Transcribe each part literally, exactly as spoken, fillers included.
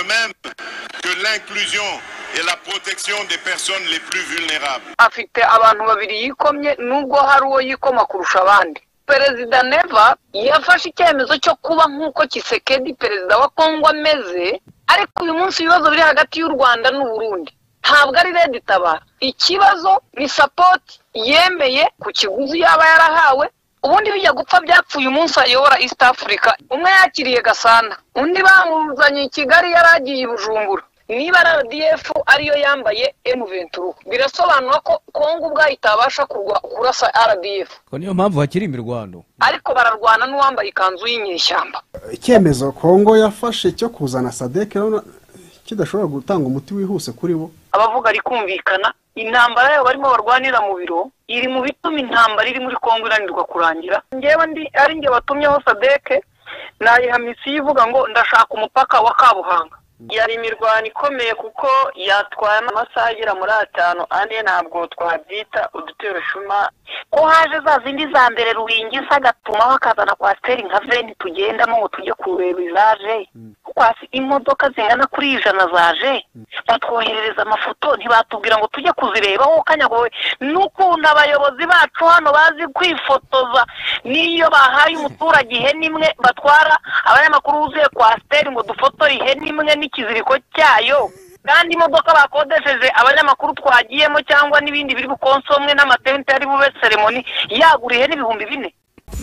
même que l'inclusion et la protection des personnes les plus vulnérables. Afite abantu babiri yikomye nubwo hari uwo yikoma kurusha abandi. Perezida Neva yafashe icyemezo cyo kuba nk'uko Tshisekedi perezida wa Kongo ameze, ariko uyu munsi ibibazo biri hagati y'u Rwanda n'u Burundi ntabwo ari Red Tabara. Ikibazo ni support yemeye ku kiguzi yaba yarahawe, ubundi bijya gupfa byapfuye umunsi ayobora East Africa. Umwe yakiriye Gasana, undi bamuzanye i Kigali yaragiye Bujumbura. Niba R D F ariyo yambaye M vingt-trois birasobanura ko Kongo ubwa itabasha kurasa R D F, ko niyo mpamvu hakiri imirwano, ariko bararwana n'uwambaye ikanzu y'inyeshyamba. Icyemezo Kongo yafashe cyo kuzana Sadek kidashobora gutanga umuti wihuse kuri bo. Abavuga ari kumvikana, intambara yabo barimo barwanira mu biro iri mu bituma intambara iri muri Kongo iranirwa kurangira. Ngewe ndi ari nge batumyeho Sadek nayiha misi ivuga ngo ndashaka umupaka wa Kabuhanga. Yari imirwano ikomeye kuko yatwaye amasaha agera muri atanu, andi ntabwo twabyita udutero shuma. Ko haje za zindi za mbere Ruwingisa agatuma bakazana kwasteri nka veni tugendamo ngo tujye kureba izaje, kwasi imodoka zingana kuri ijana zaje, batwoherereza amafoto ntibatubwira ngo tujye kuzireba ho kanyagowe. N'ukuntu abayobozi bacu hano bazi kwifotoza, niyo bahaye umuturage ihene imwe batwara abanyamakuru uzuye kwasteri ngo dufotore ihene imwe n'ikiziriko cyayo, kandi imodoka bakodesheje abanyamakuru twagiyemo cyangwa n'ibindi biri bukonsomwe n'amatente ari bube ceremony yagura ihene ibihumbi bine.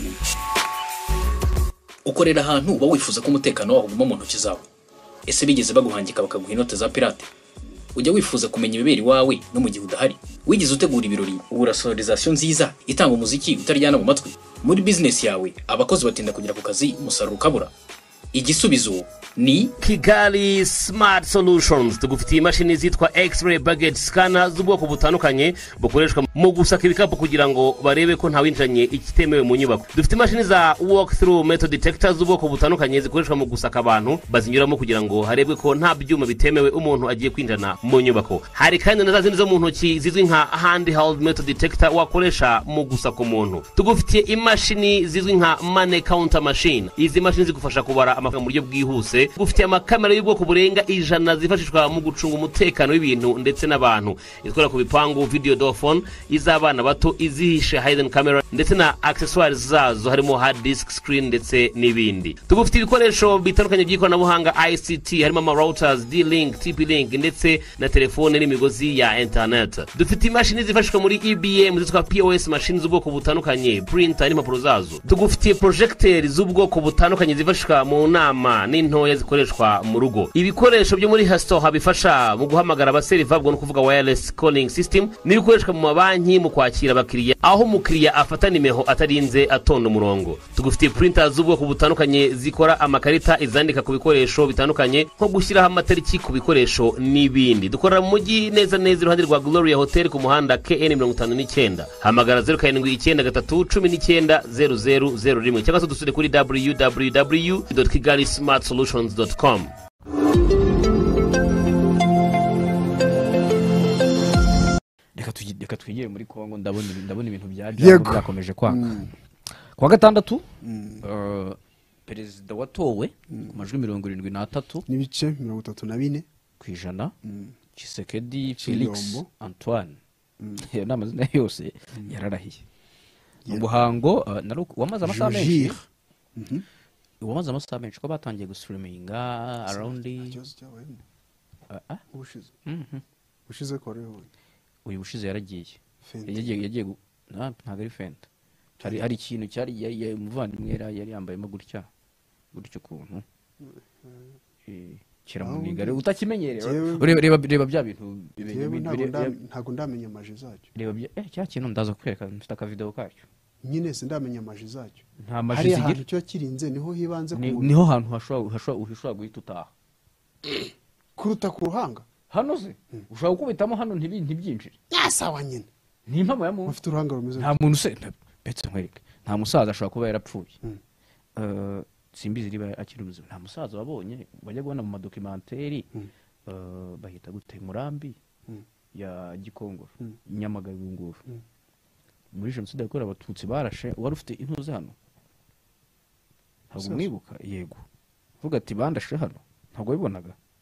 Ukorera ahantu uba wifuza ko umutekano waho uguma mu ntoki zawe. Ese bigeze baguhangika bakaguha inote za pirate? Ujya wifuza kumenya ibibera iwawe no mu gihe udahari? Wigeze utegura ibirori ubura sonorisation nziza itanga umuziki utaryana mu matwi? Muri business yawe abakozi batinda kugera ku kazi umusaruro ukabura? Igisubizo ni Kigali Smart Solutions. Tugufitiye imashini zitwa X-ray baggage scanner z'ubwoko butandukanye bukoreshwa mu gusaka ibikapu kugira ngo barebe ko nta winjanye ikitemewe mu nyubako. Dufite imashini za walk through metal detectors z'ubwoko butandukanye zikoreshwa mu gusaka abantu bazinyuramo kugira ngo harebwe ko nta byuma bitemewe umuntu agiye kwinjana mu nyubako. Hari kandi na zazindi zo mu ntoki zizwi nka handheld metal detector wakoresha mu gusaka umuntu. Tugufitiye imashini zizwi nka money counter machine. Izi mashini zigufasha kubara amafaranga mu buryo bwihuse. Gufitiye amakamera y'ubwoko burenga ijana zifashishwa mu gucunga umutekano w'ibintu ndetse n'abantu. Izikora ku bipangu video door phone, iz'abana bato, izihishe hidden camera ndetse na accessoires zazo harimo hard disk screen ndetse n'ibindi. Tugufite ibikoresho bitandukanye by'ikoranabuhanga I C T harimo ama routers, D-Link, T P-Link ndetse na telefone n'imigozi ya internet. Dufite imashini zifashishwa muri E B M zitwa P O S machines z'ubwoko butandukanye, printer n'impapuro zazo. Tugufitiye projector z'ubwoko butandukanye zifashishwa mu nama n'intoya zikoreshwa mu rugo. Ibikoresho byo muri Hastoha bifasha mu guhamagara abaseriva bwo no kuvuga wireless calling system n'ibikoreshwa mu mabanki mu kwakira abakiriya aho umukiriya afata nimeho atarinze atonda umurongo. Tugufitiye printers z'ubwoko butandukanye zikora amakarita izandika ku bikoresho bitandukanye nko gushyiraho amatariki ku bikoresho n'ibindi. Dukorera mu mujyi neza neza iruhande rwa Gloria Hotel ku muhanda K N mirongo itanu n'icyenda. Hamagara zero karindwi icyenda gatatu cumi n'icyenda zero zero zero rimwe cyangwa se dusure kuri w w w dot kigali smart solutions dot com. Reka twigire muri Kongo. Ndabona ndabona ibintu byakomeje kwanga. Kwa gatandatu perezida watowe ku majwi mirongo irindwi n'atatu n'ibice mirongo itatu na bine ku ijana. Tshisekedi Felix Antoine ya amazina yose yararahiye. Umuhango wamaze amasaha menshi. Wamaze amasaha menshi ko batangiye gustreaminga around ah ubushize ubushize koreho uyu bushize yaragiye yagiye yagiye ntago ari fenta. Hari hari ikintu cyari umuvandimwe yari yambayemo gutya gutyo kuntu eh kiramuniga rero utakimenyerera reba reba bya bintu ntago ndamenya amaje zacyo. Reba eh cya kintu ndaza kwereka mfite aka video kacyo nyine sindamenya amaje zacyo. Nta maje zigira cyo kirinze niho hibanze ku niho hantu hashobora hashobora uhishobora guhita utaha kuruta ku ruhanga hano se ushobora kubitamo hano ntibintu byinjire yasawa nyine ni impamo ya muntu ufite uruhanga rumeze nta muntu se betse nkwereke nta musaza ashobora kuba yarapfuye eh simbizi riba akiri ubuzima. Nta musaza wabonye bajya kubona mu madokumentari eh bahita gute Murambi ya Gikongoro Nyamagabe nguru muri jenoside yakorewe abatutsi barashe wari ufite intuze hano ntabwo mwibuka. Yego vuga ati bandashe hano ntabwo bibonaga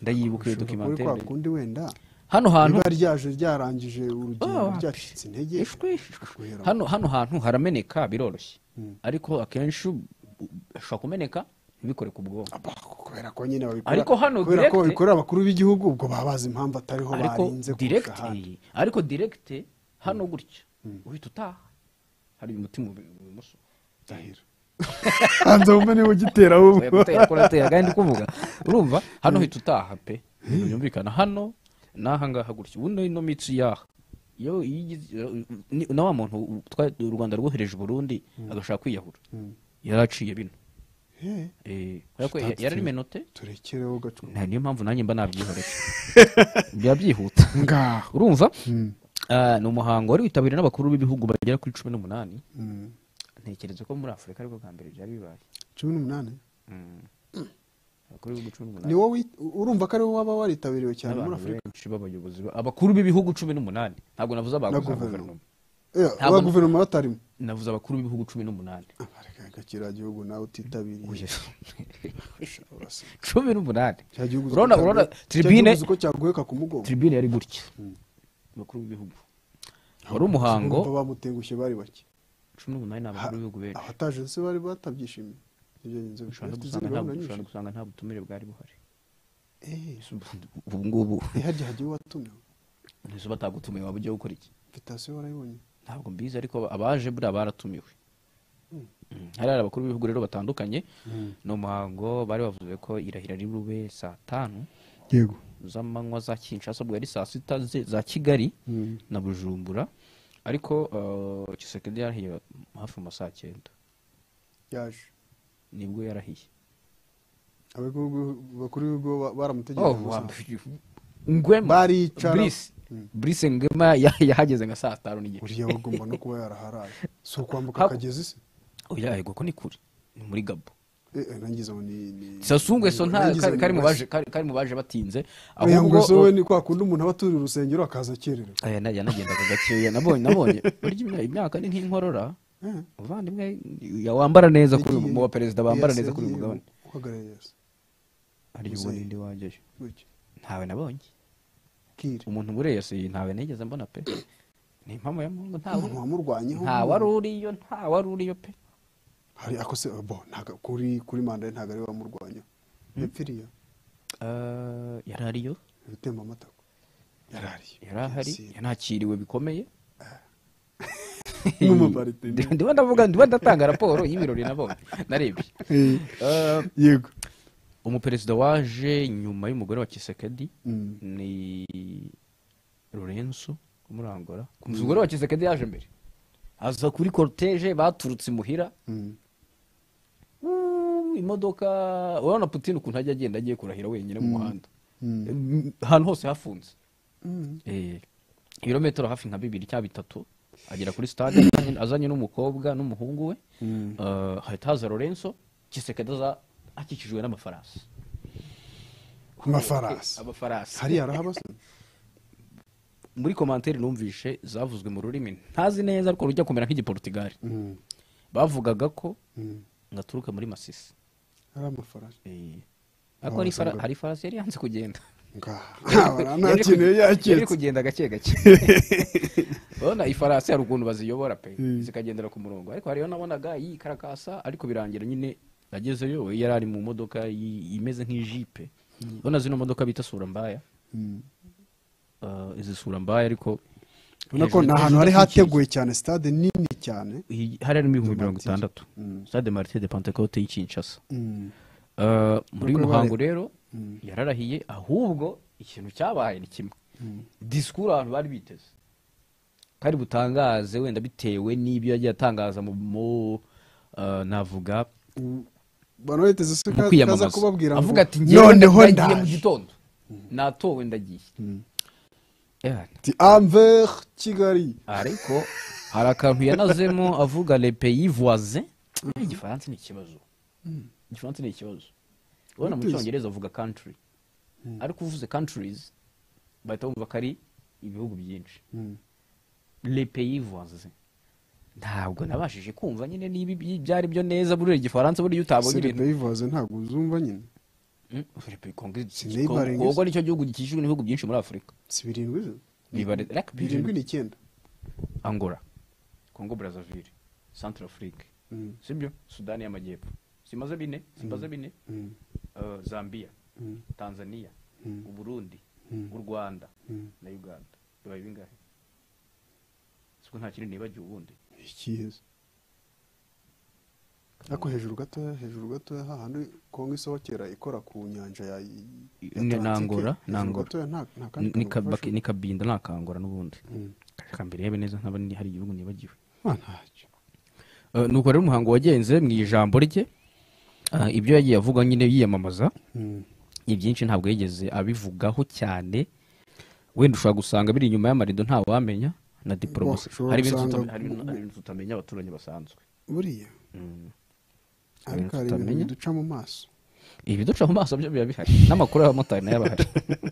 ndayibuka iyo Bishoboka ko ari kwa documentary kundi wenda hano hantu niba ryaje ryarangije urugendo Ah, ryacitse intege ishwi, guhera hano hano hantu harameneka biroroshye ariko akenshi u- u- hashobora kumeneka ntibikore ku bwonko Aba, kubera ko nyine babikora Ariko hano kubera ko direct- babikorera abakuru b'igihugu ubwo baba bazi impamvu atariho ariko barinze direct kurusha ahandi ariko direct hano gutya uhita utaha hari umutima ibumoso ndahiro hanze wumve niba ugitera oya wumva gutera ko natera kandi ndi kuvuga urumva hano uhita utaha pe ibintu byumvikana hano n'aha ngaha gutya ubundi ino mitsi yaha iyo iyo igize- ni- na wa muntu u- twa- u Rwanda rwohereje Burundi agashaka kwiyahura yaraciye bino Eh, eh kubera ko Tutatse- yarari menote turekereho gacu nta niyo mpamvu nanjye mba nabyihoreye biba byihuta ngaho urumva Ah, ni umuhango wari witabiriwe n'abakuru b'ibihugu bagera kuri cumi n'umunani Mm. ntekereza ko muri afurika aribwo bwa mbere byari bibaye cumi n'umunani abakuru b'ibihugu cumi ni n'umunani wowe wit- urumva ko ariwo waba waritabiriwe cyane muri n'abantu afurika benshi b'abayobozi ba- abakuru b'ibihugu cumi n'umunani ntabwo navuze na abaguze guverinoma guverinoma Eh, Ntabwo- aba guverinoma batarimo navuze abakuru b'ibihugu cumi n'umunani reka kiriya gihugu nawe utitabiriye Urasa. cumi n'umunani Cya gihugu uzi urabona ko urabona cyaguhe- cya tribune gihugu uzi ko cyaguheka ku mugongo tribune yari gutya abakuru b'ibihugu wari umuhango Urumva bamutengushye bari bake cumi n'umunani ni abakuru b'ibihugu benshi abataje se bari batabyishimiye ibyo nzi ushobora no bifite gusanga izindi nta- gahunda ushobora no nyinshi gusanga nta butumire bwari buhari Eh, ubu ngubu ntihajye hajye uwatumiwe ntizo batagutumiye waba ugiye gukora iki invitation warayibonye ntabwo mbizi ariko abaje buriya baratumiwe Mm. hari hari abakuru b'ibihugu rero batandukanye ni umuhango bari bavuze ko irahira riri bube saa tanu yego z'amanywa za Kinshasa ubwo yari saa sita ze- za Kigali na Bujumbura ariko uh, Tshisekedi yarahiye hafi mu ma saa cyenda yaje nibwo yarahiye abakuru b'ibihugu ba- Oh, baramutegereje wa- gusa. Ngwema baricara Brice Brice Ngwema ya- yahageze nka saa tanu n'igice uriya bagomba no kuba yaraharaye si ukwambuka Hako- akagezi se oya yego ko ni kure ni muri Gabo Eh, eh, nangize ngo ni ni Sassou Nguesso nta nangize kari ngo kari ni mu West. baje kari kari mu baje batinze Oya, ahubwo Nguesso we ni kwa kundi umuntu aba aturiye urusengero akaza akererewe aya na- yanagendaga gakeya nabonye nabonye burya imya- imyaka ni nk'inkorora Eh. uvandimwe ya- wambara neza kuri Yagiye- mu baperezida bambara Yes, neza kuri uyu yagiye mugabane uhagarariye yes. hari ubu Muzehe. ninde wajyayo Gutya. ntawe nabonye Kiri. umuntu bureyese ntawe nigeze mbona pe ni impamo ya mungu ntawe umuntu wamurwanyeho nta wari uriyo nta wari uriyo pe hari ako se bo ntago kuri kuri manda ye ntago ari we wamurwanyeho yapfiriye Eh, yari ariyo ibitemba amatako yari ahari yari ahari yanakiriwe bikomeye n'umuparite Ndi- ndiba ndavuga ndiba ndatanga raporo y'ibirori nabonye narebye Eh, yego umuperezida waje nyuma y'umugore wa Tshisekedi Mm. ni Lorenzo umurangora umugore wa Tshisekedi yaje mbere aza kuri cortege baturutse imuhira Mm. Uh, imodoka urabona Putin ukuntu ajya agenda agiye kurahira wenyine mu muhanda Mm. Mm, ahantu hose hafunze Mm. Eh, ibirometero hafi nka bibiri cyangwa bitatu agera kuri stade azanye- azanye n'umukobwa n'umuhungu we Mm. Eh, hahita haza Lorenzo Tshisekedi aza akikijwe n'amafarasi amafarasi amafarasi hariya arahaba se muri komantere numvishe zavuzwe mu rurimi ntazi neza ariko rujya kumera nk'igiportugali Mm. bavugaga ko Mm. ngaturuka muri Masisi hari amafarasi Eh, ariko hari fara- hari farasi yari yanze kugenda ngaha nta Yari kintu kuge- yari yari yaketse kugenda gake gake urabona ifarasi hari ukuntu baziyobora pe zikagendera ku murongo ariko hariyo nabonaga yikarakasa ariko birangira nyine agezeyo we yari ari mu modoka yi- imeze nk'ijipe urabona zino modoka bita sura mbaya Mm. Eh, izi sura mbaya ariko ubona ko hejuru- ni ahantu hejuru hari hatwikiriye. hateguye cyane stade nini cyane Iyi- hari harimo ibihumbi mirongo Martyrs. itandatu Mm. stade Martyrs de Pentecote y'i Kinshasa Mm. Eh, muri uyu Bakora muhango bare- rero yararahiye ahubwo ikintu cyabaye ni kimwe disikuru abantu bari biteze kari butangaze wenda bitewe n'ibyo yagiye atangaza mu mu, eh, navuga bano biteze se mu kaza kwiyamamaza kubabwira ngo avuga ati ngewe noneho ndagiye mu ndaje gitondo natowe ndagiye Yeah. ati envers Kigali ariko hari akantu yanazemo avuga les pays voisins igifaransa ni ikibazo igifaransa ni ikibazo ubona mu It is. cyongereza avuga country ariko uvuze countries bahita bumva ko ari ibihugu byinshi Mm. les pays voisins ntabwo nabashije kumva nyine niba ibi byari byo neza buriya igifaransa buriya utabonye Sire ibintu Beyivaze ntabwo uzumva nyine Kongo nicyo gihugu gikikijwe n'ibihugu byinshi muri Afurika. si birindwi Bibare reka birindwi n'icyenda. Angola, Congo Brazzaville, Central Afrique, sibyo? Sudani y'Amajyepfo. Simaze bine, simaze bine. Uh, Zambia, Tanzania, u Burundi, u Rwanda na Uganda. Bibaye bingahe? Siko nta kindi nibagiwe ubundi. Ikiza. Ako hejuru gato hejuru gato hahandi Kongo isohokera ikora ku nyanja ya Nangora, Nangora. Ni kabaki ni kabinda nakangora n'ubundi. Kambere yebe neza nkaba ni hari igihugu nibagiwe. Ntacyo. Uh, nuko rero umuhango wagenze mu ijambo rye. Uh, ibyo yagiye avuga nyine yiyamamaza. Ibyinshi ntabwo yigeze abivugaho cyane. Wenda ushobora gusanga biri inyuma y'amarido nta wamenya na diplomasi. Hari ibintu tutamenya abaturage basanzwe. Buriya. Ariko hari ibintu duca mu maso. Ibi duca mu maso byo biba bihari. N'amakuru y'abamotari nayo abahari.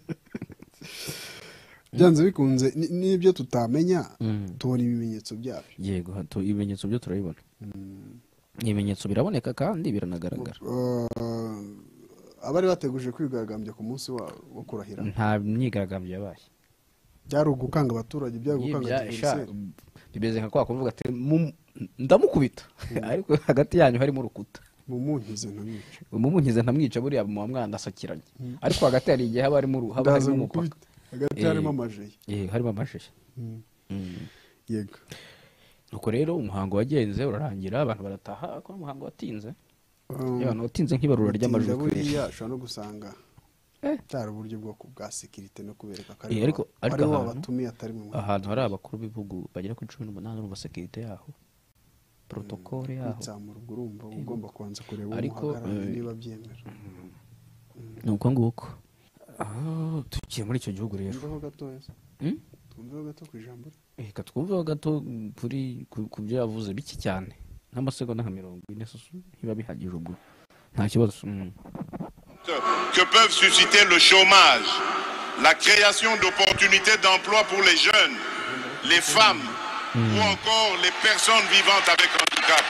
Byanze bikunze n'ibyo tutamenya tubona ibimenyetso byabyo. Yego, hato ibimenyetso byo turabibona. Ibimenyetso biraboneka kandi biranagaragara. Abari bateguje kwigaragambya ku munsi wo kurahira. Nta myigaragambyo yabaye. Byari ugukanga abaturage, byari ugukanga abaturage. Bibeze nka kwa kuvuga ati ndamukubita ariko hagati yanyu harimo urukuta. Mumunkize ntamwica. Mumunkize ntamwica buriya mu mwanda asakiranye. Ariko hagati hari igihe haba harimo haba harimo umupaka. Hagati harimo amajeje. Eh, harimo amajeje. Yego. Nuko rero umuhango wagenze urarangira abantu barataha ko umuhango watinze. Abantu watinze nk'ibarura ry'amajwi buriya ashobora no gusanga cyari uburyo bwo kubwa security no kubereka ko ari ariko ariko abatumiye atari mu ahantu hari abakuru b'ibihugu bagera kuri cumi n'umunani n'ubu security yaho protocole yaho nzamura urumva ugomba kubanza kureba umuhagarara niba byemera. Nuko nguko ah tukiye muri icyo gihugu rero twumva gatoya twumva gato ku ijambo eh katwumva gato kuri ku byo yavuze biki cyane n'amasegonda nka mirongo ine ntiba bihagije ubwo nta kibazo. Que peuvent susciter le chômage, la création d'opportunités d'emploi pour les jeunes, les femmes mmh. ou encore les personnes vivantes avec handicap.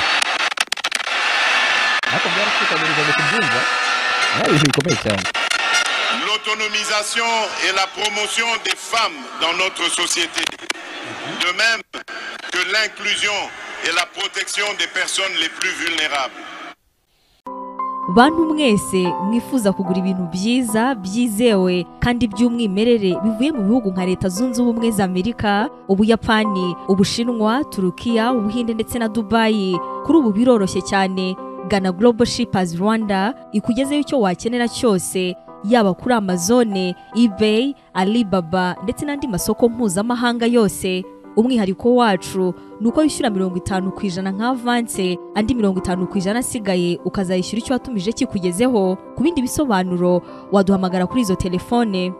L'autonomisation et la promotion des femmes dans notre société, de même que l'inclusion et la protection des personnes les plus vulnérables. Bantu mwese mwifuza kugura ibintu byiza byizewe kandi by'umwimerere bivuye mu bihugu nka Leta Zunze Ubumwe za Amerika, Ubuyapani, Ubushinwa, Turukiya, Ubuhinde ndetse na Dubai. Kuri ubu biroroshye cyane. Gana Global Shippers Rwanda ikugezeho icyo wakenera cyose, yaba kuri Amazon, eBay, Alibaba ndetse n'andi masoko mpuzamahanga yose. Umwihariko wacu nuko yishyura mirongo itanu ku ijana nka avance, andi mirongo itanu ku ijana asigaye ukazayishyura icyo watumije kikugezeho. Ku bindi bisobanuro waduhamagara kuri izo telefone.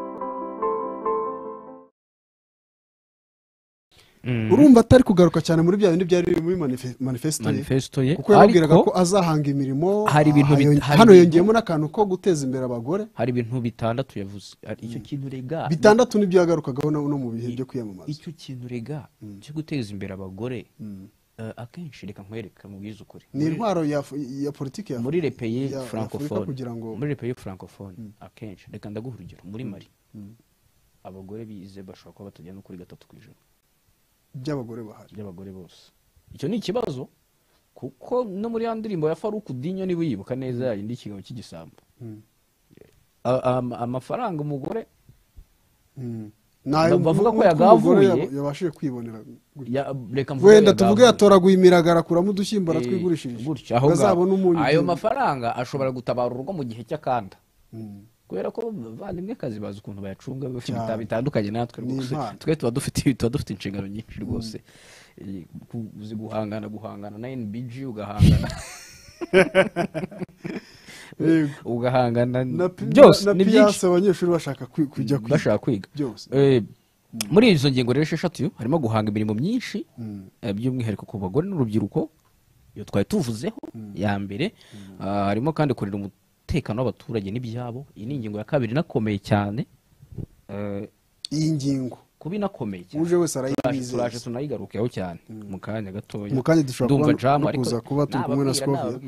Urumva atari kugaruka cyane muri bya bindi byari muri manifesto manifesto ye kuko yabwiraga ko azahanga imirimo. Hari ibintu hano yongeyemo n'akantu ko guteza imbere abagore. Hari ibintu bitandatu yavuze. Icyo kintu rega bitandatu nibyo yagarukagaho no mu bihe byo kwiyamamaza. Icyo kintu rega cyo guteza imbere abagore akenshi reka nkwereka mu bizo ukuri. Ni intwaro ya ya politiki ya muri les pays francophones kugira ngo muri les pays francophones akenshi reka ndaguha urugero muri Mali abagore bize bashobora kuba batajya no kuri gatatu ku ijana by'abagore bahari by'abagore bose. Icyo ni ikibazo kuko no muri ya ndirimbo ya Faruku Dinyo niba yibuka neza yindi kigabo cy'igisambo amafaranga umugore bavuga ko yagavuye yabashije kwibonera reka mvuge wenda tuvuge yatoraguye imiragara kuramo udushyimbo ratwigurishije gutyo aho ayo mafaranga ashobora gutabara urugo mu gihe cy'akanda kubera ko bandimwe kazi bazi ukuntu bayacunga bafite bitandukanye natwe rwose twe tuba dufite tuba dufite inshingano nyinshi rwose uzi guhangana guhangana na N B G ugahangana ugahangana byose ni byinshi abanyeshuri bashaka kujya kwiga bashaka kwiga byose. Muri izo ngingo rero eshatu harimo guhanga imirimo myinshi by'umwihariko ku bagore n'urubyiruko iyo twari tuvuzeho ya mbere harimo kandi kurira umutekano w'abaturage n'ibyabo. Iyi ni ingingo ya kabiri nakomeye cyane. Iyi ngingo kubi nakomeye cyane uje wese arayizeye turaje tunayigarukeho cyane mu kanya gatoya mu kanya dushobora kuza kuba turi kumwe na Scovia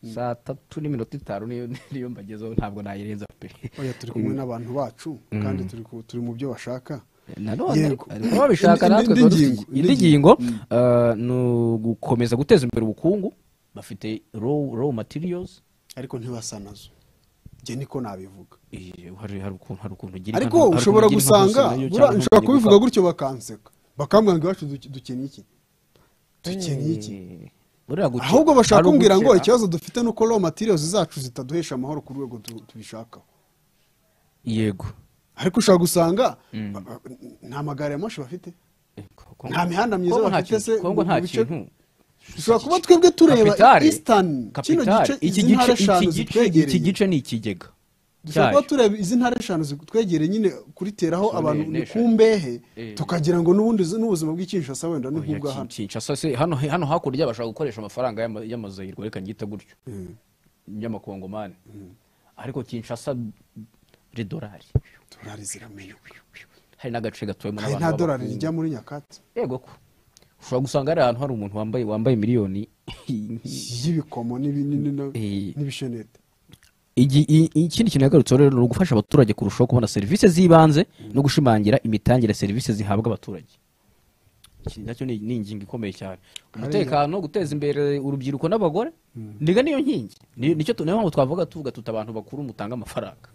saa tatu n'iminota itanu niyo niyo mbagezeho ntabwo nayirenza pe oya turi kumwe n'abantu bacu kandi turi ku- turi mu byo bashaka nanone Yego. ariko babishaka Indi- natwe indi tuba dufite ngingo, indi indi ngingo eh, ni ugukomeza guteza imbere ubukungu bafite raw raw materials ariko ntibasa nazo njye niko nabivuga Eh, hari hari ukuntu hari ukuntu ugira ariko inka- hari ushobora ukuntu ugira inka gusanga zose nayo bura- cyangwa nshobora ntukagira kubivuga guka- gutyo bakanseka bakambwira ngo iwacu duke- dukeneye iki dukeneye iki Eh, buriya guke- ahubwo bashaka hari kumbwira ngo ugukena. ikibazo dufite nuko raw materials zacu zitaduhesha amahoro ku rwego tu- tubishakaho yego ariko ushobora gusanga ba- ba- nta magare ya moshi bafite Eh, Kongo- nta mihanda myiza Kongo nta bafite kintu- se Kongo mu nta bice- kintu dushobora kuba twebwe tureba Kapitale- eastern kino kapitale, gice iki izi ntara gice eshanu iki gice iki zitwegereye gice ni ikigega dushobora kuba cyayo. tureba izi ntara eshanu zitwegereye nyine kuriteraho So, abantu ne- ni neshanu. ku mbehe Eh. tukagira ngo n'ubundi zi- n'ubuzima bw'ikinshasa wenda ni Oya, nk'ubwa Kin- hano Kinshasa se hano hano hakurya bashaka gukoresha amafaranga y'ama- y'amazayirwa reka ngita gutyo y'amakongomani ariko Kinshasa ridolari dorari ziramenye hari n'agace gatuwemo kandi n'abantu nta dorari b'abakungu. rijya muri nyakatsi yego ko ushobora gusanga hari ahantu hari umuntu wambaye wambaye miliyoni y'ibikomo n'ibinini na- Eh. n'ibishenete Igi- i- ikindi kintu yagarutseho rero ni ugufasha abaturage kurushaho kubona serivisi z'ibanze no gushimangira imitangire ya serivisi zihabwa abaturage iki nacyo ni ni ingingo ikomeye cyane umutekano guteza imbere urubyiruko n'abagore ndiga niyo nkingi Ni- nicyo tu- niyo mpamvu twavuga tuvuga tuti abantu bakuru mutanga amafaranga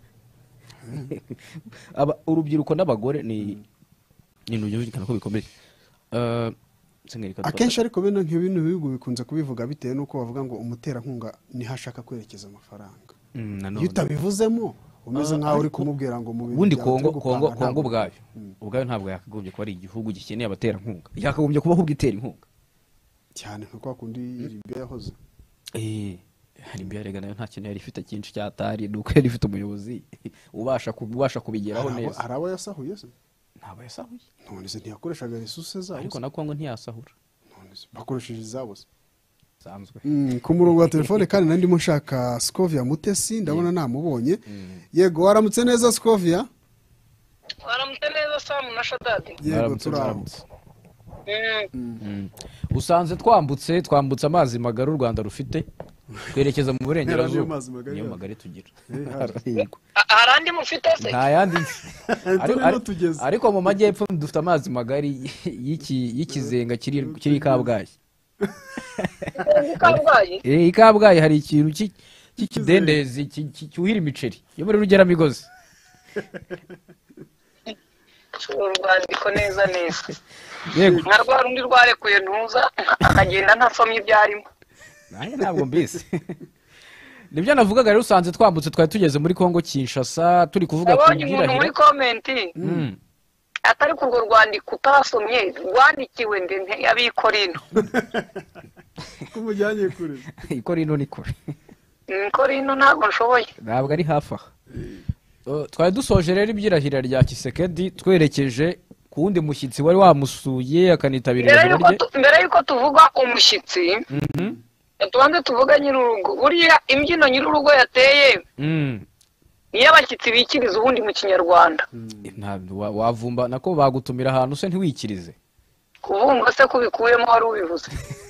Aba- urubyiruko n'abagore ni ni ibintu byumvikana ko bikomeye Eh, Sengeri Katwa- akenshi ariko bino nk'ibintu bihugu bikunze kubivuga bitewe n'uko bavuga ngo umuterankunga niho ashaka kwerekeza amafaranga Mm, nanone. iyo utabivuzemo umeze nk'aho uri kumubwira ngo mu bintu ubundi byawe kongo turi kongo gupanga kongo ntabwo- ubwayo ubwayo ntabwo yakagombye kuba ari igihugu gikeneye abaterankunga yakagombye kubaho ubwitera inkunga cyane nka kwa kundi Libya yahoze eh hari imbere rega nayo nta kintu yari ifite cyinshi cyatari nuko yari ifite umuyobozi ubasha kubasha kubigeraho Hari abo- neza hari abo yasahuye se ntabwo yasahuye none se ntiyakoreshaga resources zabo ariko se? na kongo ntiyasahura None se bakoresheje izabo se sanzwe Mm, ku murongo wa telefone kandi nari ndimo nshaka Scovia Mutesi ndabona namubonye yego waramutse neza Scovia waramutse neza samu na shadadi yego Mwaramutse, turaho mwaramutse. Mm. Mm. usanze twambutse twambutse amazi magari u Rwanda rufite twerekeza mu Niyo burengerazuba mazi magari niyo yacu. magari tugira Eh, Yego. A- hari andi mufite se nta yandi nzi. Ari- Turimo ari- tugeze. ariko mu majyepfo dufite amazi magari y'iki- y'ikizenga kiri kiri i Kabgayi i kabgayi Eh, i Kabgayi hari ikintu cy'i- cy'ikidendezi ki- ki- cyuhira imiceri yo muri rugeramigozi urwandiko neza neza yego nka rwa rundi rwarekuye ntuza akagenda ntasomye ibyarimo nanjye ntabwo mbizi nibyo navugaga rero usanze twambutse twari tugeze muri Kongo Kinshasa turi kuvuga ku nabonye umuntu muri byirahiro komenti Mm. atari ku urwo rwandiko utasomye rwandikiwe ndende y'abikorino kumujyanye kure ikorino ni kure ikorino ntabwo nshoboye ntabwo ari hafi aha Uh, twari dusoje rero ibyirahira rya Kisekedi twerekeje ku wundi mushyitsi wari wamusuye akanitabira mbere ijoro yuko rye tu- mbere yuko tuvuga umushyitsi Mhm. tubanze tuvuga nyir'urugo buriya imbyino nyir'urugo yateye Mm. niyo abashyitsi bikiriza ubundi mu kinyarwanda Ntabwo wa- wavumba nako bagutumira ahantu se ntiwikirize kuvumba se kubikuyemo wari ubivuze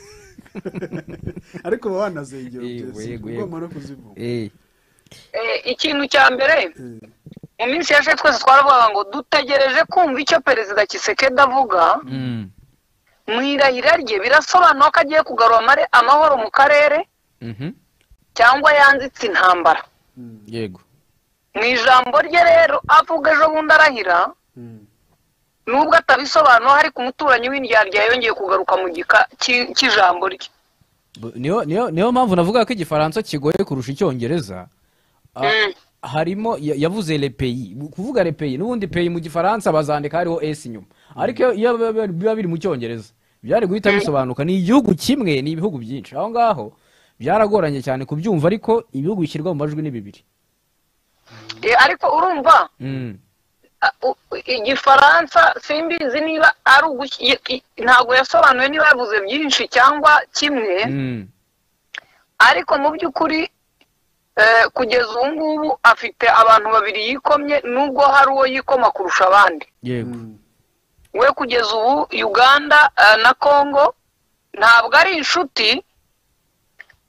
ariko baba wanazengera Yego, byose yego, ugomba yego. no kuzivuga Eh, Eh, ikintu cya mbere mu minsi yashize twese twaravugaga ngo dutegereje kumva icyo perezida Kisekedi avuga mm. mu irahira rye birasobanura ko agiye kugarura amare- amahoro mu karere Mhm. cyangwa yanzitse intambara yego mu ijambo rye rero avuga ejo bundi arahira nubwo atabisobanura ariko umuturanyi w'indyarya yongeye kugaruka mu gika cy'i- cy'ijambo rye Bu- niyo niyo niyo mpamvu navuga ko igifaransa kigoye kurusha icyongereza Ah, Mm. harimo ya- yavuze le pays Bu- kuvuga le pays n'ubundi pays mu gifaransa bazandika hariho s inyuma ariko iyo- iyo biba- biba biri mu cyongereza byari guhita bisobanuka ni igihugu kimwe ni ibihugu byinshi aho ngaho byaragoranye cyane kubyumva ariko ibihugu bishyirwa mu majwi ni bibiri Eh, ariko urumva Mm. ah, u- igifaransa simbizi niba ari ugush- i- i- ntabwo yasobanuye niba yavuze byinshi cyangwa kimwe Mm. ariko mu by'ukuri eh, kugeza ubu ngubu afite abantu babiri yikomye nubwo hari uwo yikoma kurusha abandi yego we kugeza ubu uganda eh, na congo ntabwo ari inshuti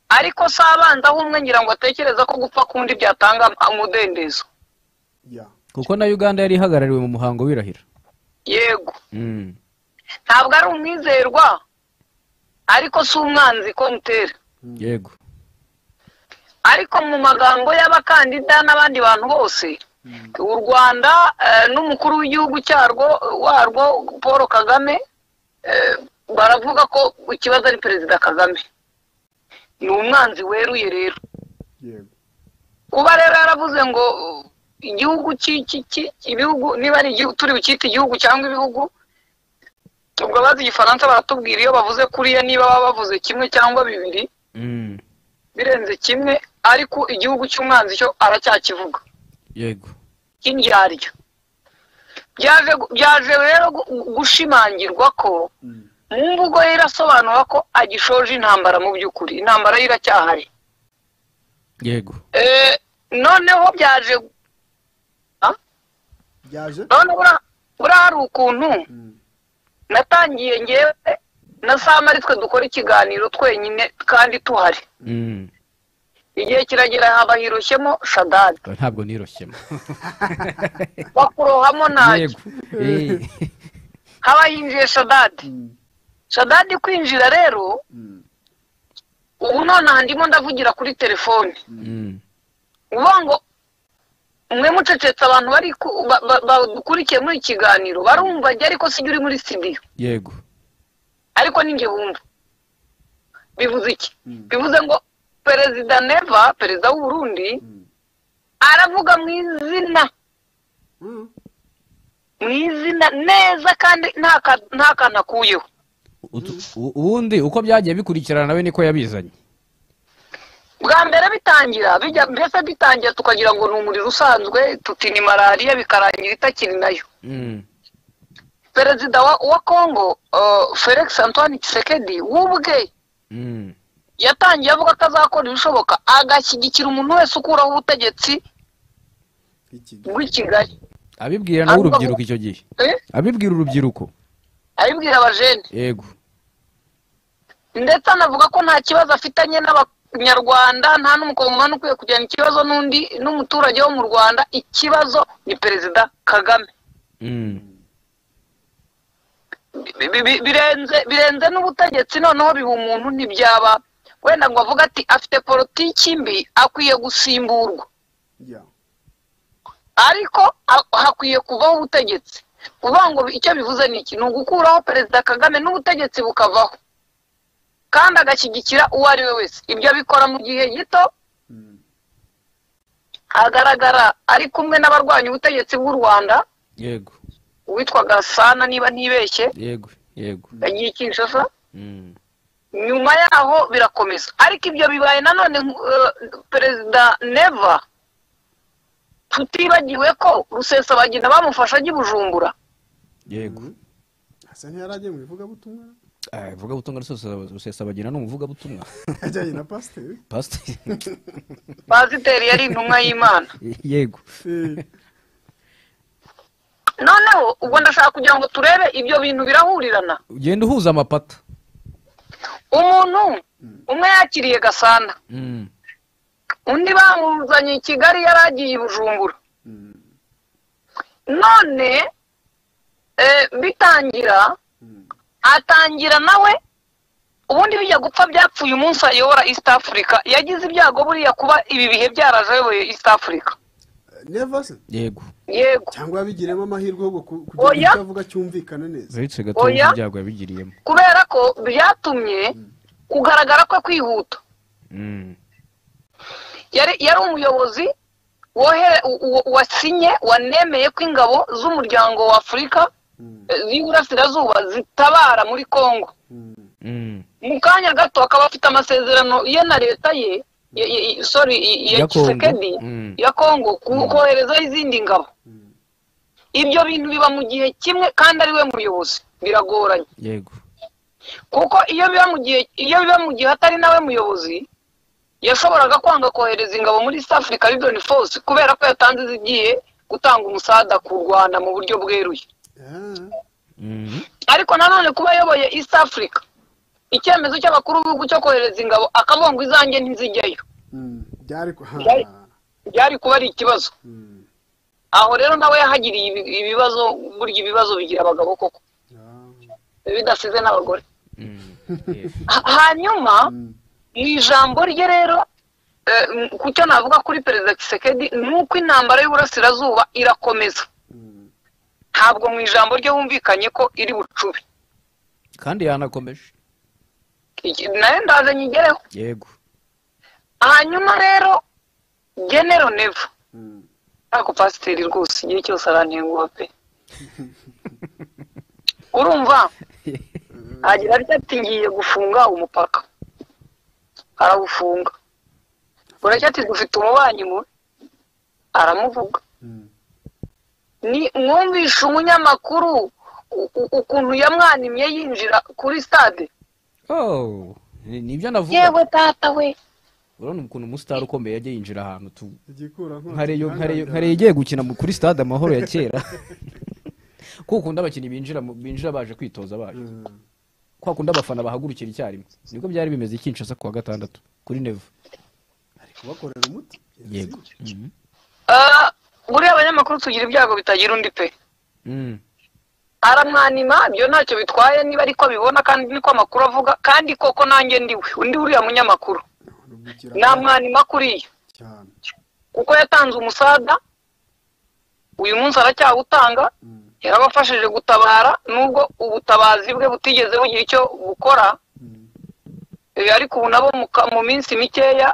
ariko si abanza aho umwe ngira ngo atekereza ko gupfa kundi byatanga umudendezo. Yeah. kuko na Uganda yari ihagarariwe mu muhango w'irahira. Yego. Mm. Ntabwo ari umwizerwa ariko si umwanzi ko mutera. Yego. Ariko mu magambo y'abakandida n'abandi bantu bose u Rwanda eh, n'umukuru w'igihugu cyarwo warwo Paul Kagame eh, baravuga ko ikibazo ari Perezida Kagame. Ni umwanzi weruye rero. Yego. Kuba rero yaravuze ngo igihugu cy'iki ibihugu niba ari igihugu turi bukite igihugu cyangwa ibihugu, ubwo bazi igifaransa baratubwira iyo bavuze kuriya niba baba bavuze kimwe cyangwa bibiri Mm. birenze kimwe, ariko igihugu cy'umwanzi cyo aracyakivuga. Yego. Indyarya byaje byaje rero gushimangirwa ko mu mvugo ye irasobanura ko agishoje intambara mu by'ukuri, intambara iracyahari. Yego. Eh, noneho byaje Byaje? none bura bura hari ukuntu natangiye ngewe na Sam ari twe dukora ikiganiro twenyine kandi tuhari. Mm. Igihe kiragera haba hiroshyemo Shadad Ntabwo niroshyemo. bakurohamo ntacyo. Yego. Eh. Haba hinjiye Shadad. Shadad kwinjira rero ubu none ndimo ndavugira kuri telefone. Mm. Uvuga ngo umwe mucecetse abantu bari badukurikiye muri ikiganiro barumva ajya ariko si uri muri studio. Yego. Ariko ninjye bumva. Bivuze iki? Bivuze ngo Perezida Neva, perezida w'u Burundi aravuga mu izina. Mu izina neza kandi nta nta kanakuyeho. Ubundi uko byagiye bikurikirana nawe niko yabizanye. Bwa mbere bitangira bijya mbese bitangira tukagira ngo ni umuriro usanzwe tuti ni malaria bikarangira itakiri nayo. Mm. Perezida wa, wa Congo uh, Felix Antoine Tshisekedi wubwe Mm. yatangiye avuga ko azakora ibishoboka agashyigikira umuntu wese ukuraho ubutegetsi bw'i Kigali. Abibwira nawe urubyiruko icyo gihe. Eh? Abibwira urubyiruko. Abibwira abajene. Yego. Ndetse anavuga ko nta kibazo afitanye n'abanyarwanda, nta n'umukongomani ukwiye kujyana ikibazo n'undi n'umuturage wo mu Rwanda, ikibazo ni Perezida Kagame. Mm. birenze birenze n'ubutegetsi noneho biha umuntu ntibyaba wenda ngo avuga ati afite politiki mbi akwiye gusimburwa. Yeah. Ariko hakwiye kuvaho ubutegetsi. Kuvuga ngo icyo bivuze ni iki? Ni ugukuraho Perezida Kagame n'ubutegetsi bukavaho kandi agashyigikira uwo ari we wese. Ibyo bikora mu gihe gito hagaragara ari kumwe n'abarwanya ubutegetsi bw'u Rwanda. Yego. Uwitwa Gasana niba ntibeshye. Yego. Yego. Yagiye Kinshasa. Mm. Nyuma yaho birakomeza. Ariko ibyo bibaye nanone uh, Perezida Neva tutibagiwe ko Rusesabagina bamufasha agiye Bujumbura. Yego. Asa ntiyaragiye mu bivuga butumwa? Ah, ivuga butumwa Rusesabagina no muvuga butumwa. Ajyanye na pasteur. Pasteur. Pasteur yari intumwa y'Imana. Yego. Noneho ubwo ndashaka kugira ngo turebe ibyo bintu birahurirana. Ugenda uhuza amapata. Umuntu umwe yakiriye Gasana. Mm. Undi bamuzanye i Kigali yaragiye i Bujumbura. None eh, bitangira atangira nawe ubundi bijya gupfa byapfuye umunsi ayobora East Africa. Yagize ibyago buriya kuba ibi bihe byarajoye East Africa. Neva se? Yego. Yego. Cyangwa yabigiremo amahirwe yo kugira icyo avuga cyumvikana neza. Uretse gato ibyago yabigiriyemo. Kubera ko byatumye kugaragara ko kwihuta. Mm. Yari yari umuyobozi wohere wasinye wanemeye ko ingabo z'umuryango wa Afrika z'Iburasirazuba zitabara muri Kongo. Mm. Mu kanya gato akaba afite amasezerano ye na leta ye sorry ya Tshisekedi ya Kongo kohereza izindi ngabo. Ibyo bintu biba mu gihe kimwe kandi ari we muyobozi biragoranye. Yego. Kuko iyo biba mu gihe iyo biba mu gihe atari nawe muyobozi yashoboraga kwanga kohereza ingabo muri East Africa Region Force kubera ko yatanze zigiye gutanga umusada ku Rwanda mu buryo bweruye. Mm. Ariko nanone kuba yoboye East Africa icyemezo cy'abakuru b'ibihugu cyo kohereza ingabo akavuga ngo izanjye ntizijyayo byari byari kuba ari ikibazo. Aho rero nawe yahagiriye ibibazo, burya ibibazo bigira abagabo koko bidasize n'abagore. Hanyuma ijambo rye rero kucyo navuga kuri Perezida Tshisekedi nuko intambara y'uburasirazuba irakomeza, ntabwo mu ijambo rye humvikanye ko iri bucube kandi yanakomeje nayo ndaje nyigereho. Yego. Hanyuma rero General Neva ako pasiteri rwose igihe cyose arantenguha pe. Urumva agira ati ngiye gufunga umupaka, arawufunga. Uracyo ati dufite umubanyi mubi, aramuvuga. Ni mwumvisha umunyamakuru ukuntu yamwanimye yinjira kuri stade. Oh, nibyo navuga. Yewe tata we, urabona ukuntu umustar ukomeye yagiye yinjira ahantu tu nkareyo nkareyo nkareyo igiye gukina kuri stade Amahoro ya kera. Kuko ndabakini binjira binjira baje kwitoza baje. Kwa kunda abafana bahagurukira icyarimwe. Niko byari bimeze Kinshasa kwa gatandatu kuri Neva. Ari kubakorera umuti. Yego. Ah, buri abanyamakuru tugira ibyago bitagira undi pe. Mm. Aramwanima byo ntacyo bitwaye niba ariko bibona kandi niko amakuru avuga kandi koko nanjye ndiwe undi uriya munyamakuru. Namwanima kuriya cyane. Kuko yatanze umusada uyu munsi aracyawutanga, yarabafashije gutabara nubwo ubutabazi bwe butigeze bugira icyo bukora. Ariko ubu nabo mu minsi mikeya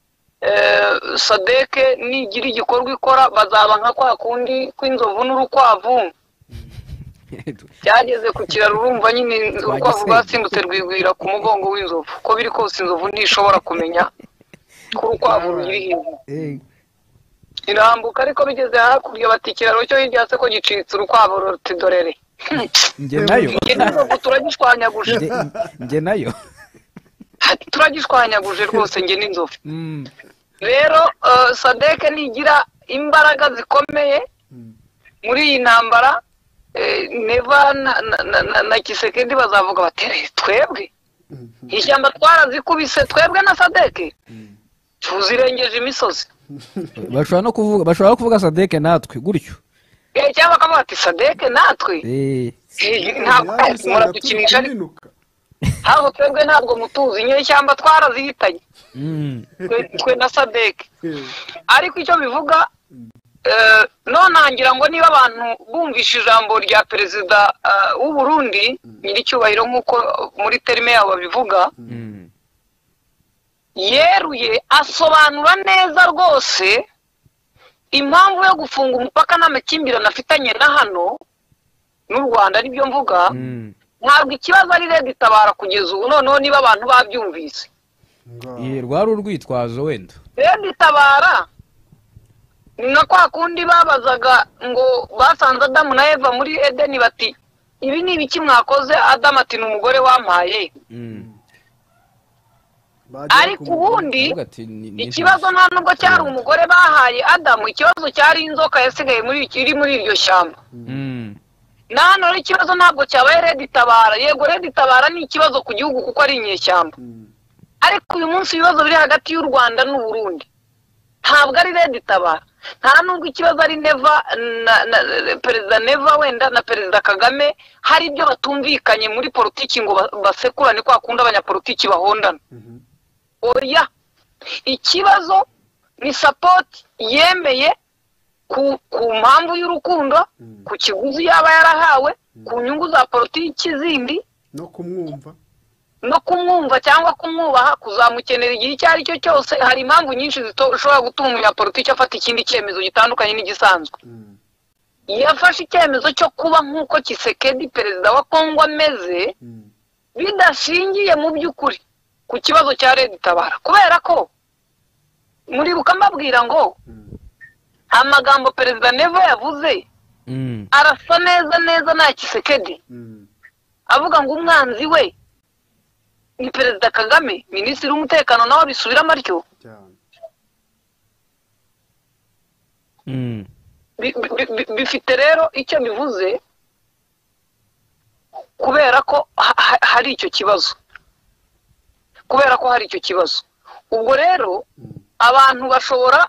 Sadeke nigira igikorwa ikora bazaba nka kwa kundi kw'inzovu n'urukwavu byageze ku kiraro. Urumva nyine urukwavu rwasimbutse rwigwira ku mugongo w'inzovu. Ko biri kose inzovu ntishobora kumenya ko urukwavu ruri hejuru, irambuka. Ariko bigeze hakurya bati ikiraro cyo hirya se ko gicitse urukwavu ruti dorere. Nge nayo turagishwanyaguje nge nayo turagishwanyaguje rwose nge n'inzovu. Rero Sadeke nigira imbaraga zikomeye muri iyi ntambara, Neva na Tshisekedi bazavuga batere twebwe ishyamba twarazikubise twebwe na Sadeke tuzirengeje imisozi. Bashobora no kuvuga bashobora kuvuga Sadeke natwe gutyo. Eh cyangwa bakavuga ati Sadeke natwe. Eh ntabwo muradukinisha aho twebwe ntabwo mutuzi nyeshyamba twarazihitanye. Twe na Sadeke. Ariko icyo bivuga none ngira ngo niba abantu bumvisha ijambo rya perezida w'u Burundi nyiricyubahiro nk'uko muri terime yabo babivuga, yeruye asobanura neza rwose impamvu yo gufunga umupaka n'amakimbirane afitanye na hano n'u Rwanda. Nibyo mvuga, ntabwo ikibazo ari Leta itabara kugeza ubu. Noneho niba abantu babyumvise rwari urwitwazo wenda Leta itabara ni nka kwa kundi babazaga ngo basanze Adamu na Eva muri Edeni bati ibi ni ibiki mwakoze? Adamu ati ni umugore wampaye. Ariko ubundi ikibazo nta nubwo cyari umugore bahaye Adamu, ikibazo cyari inzoka yasigaye muri iri muri iryo shyamba. Nano rero ikibazo ntabwo cyabaye Leta itabara. Yego Leta itabara ni ikibazo ku gihugu kuko ari inyeshyamba, ariko uyu munsi ibibazo biri hagati y'u Rwanda n'u Burundi ntabwo ari Leta itabara. Nta nubwo ikibazo ari Neva na Perezida Neva wenda na Perezida Kagame hari ibyo batumvikanye muri politiki ngo basekurane kwa kundi abanyapolitiki bahondana. Oya, ikibazo ni support yemeye ku mpamvu y'urukundo, ku kiguzi yaba yarahawe, ku nyungu za politiki zindi, no kumwumva no kumwumva cyangwa kumwubaha, kuzamukenera igihe icyo ari cyo cyose. Hari impamvu nyinshi zishobora gutuma umunyapolitiki afata ikindi cyemezo gitandukanye n'igisanzwe. Yafashe icyemezo cyo kuba nk'uko Tshisekedi perezida wa Kongo ameze, bidashingiye mu by'ukuri ku kibazo cya Leta itabara, kubera ko muri bukambabwira ngo amagambo Perezida Neva yavuze arasa neza neza na Tshisekedi, avuga ngo umwanzi we ni Perezida Kagame, Minisitiri w'umutekano nawe bisubiramo atyo. Bifite rero icyo bivuze kubera ko hari icyo kibazo. kubera ko hari icyo kibazo. Ubwo rero abantu bashobora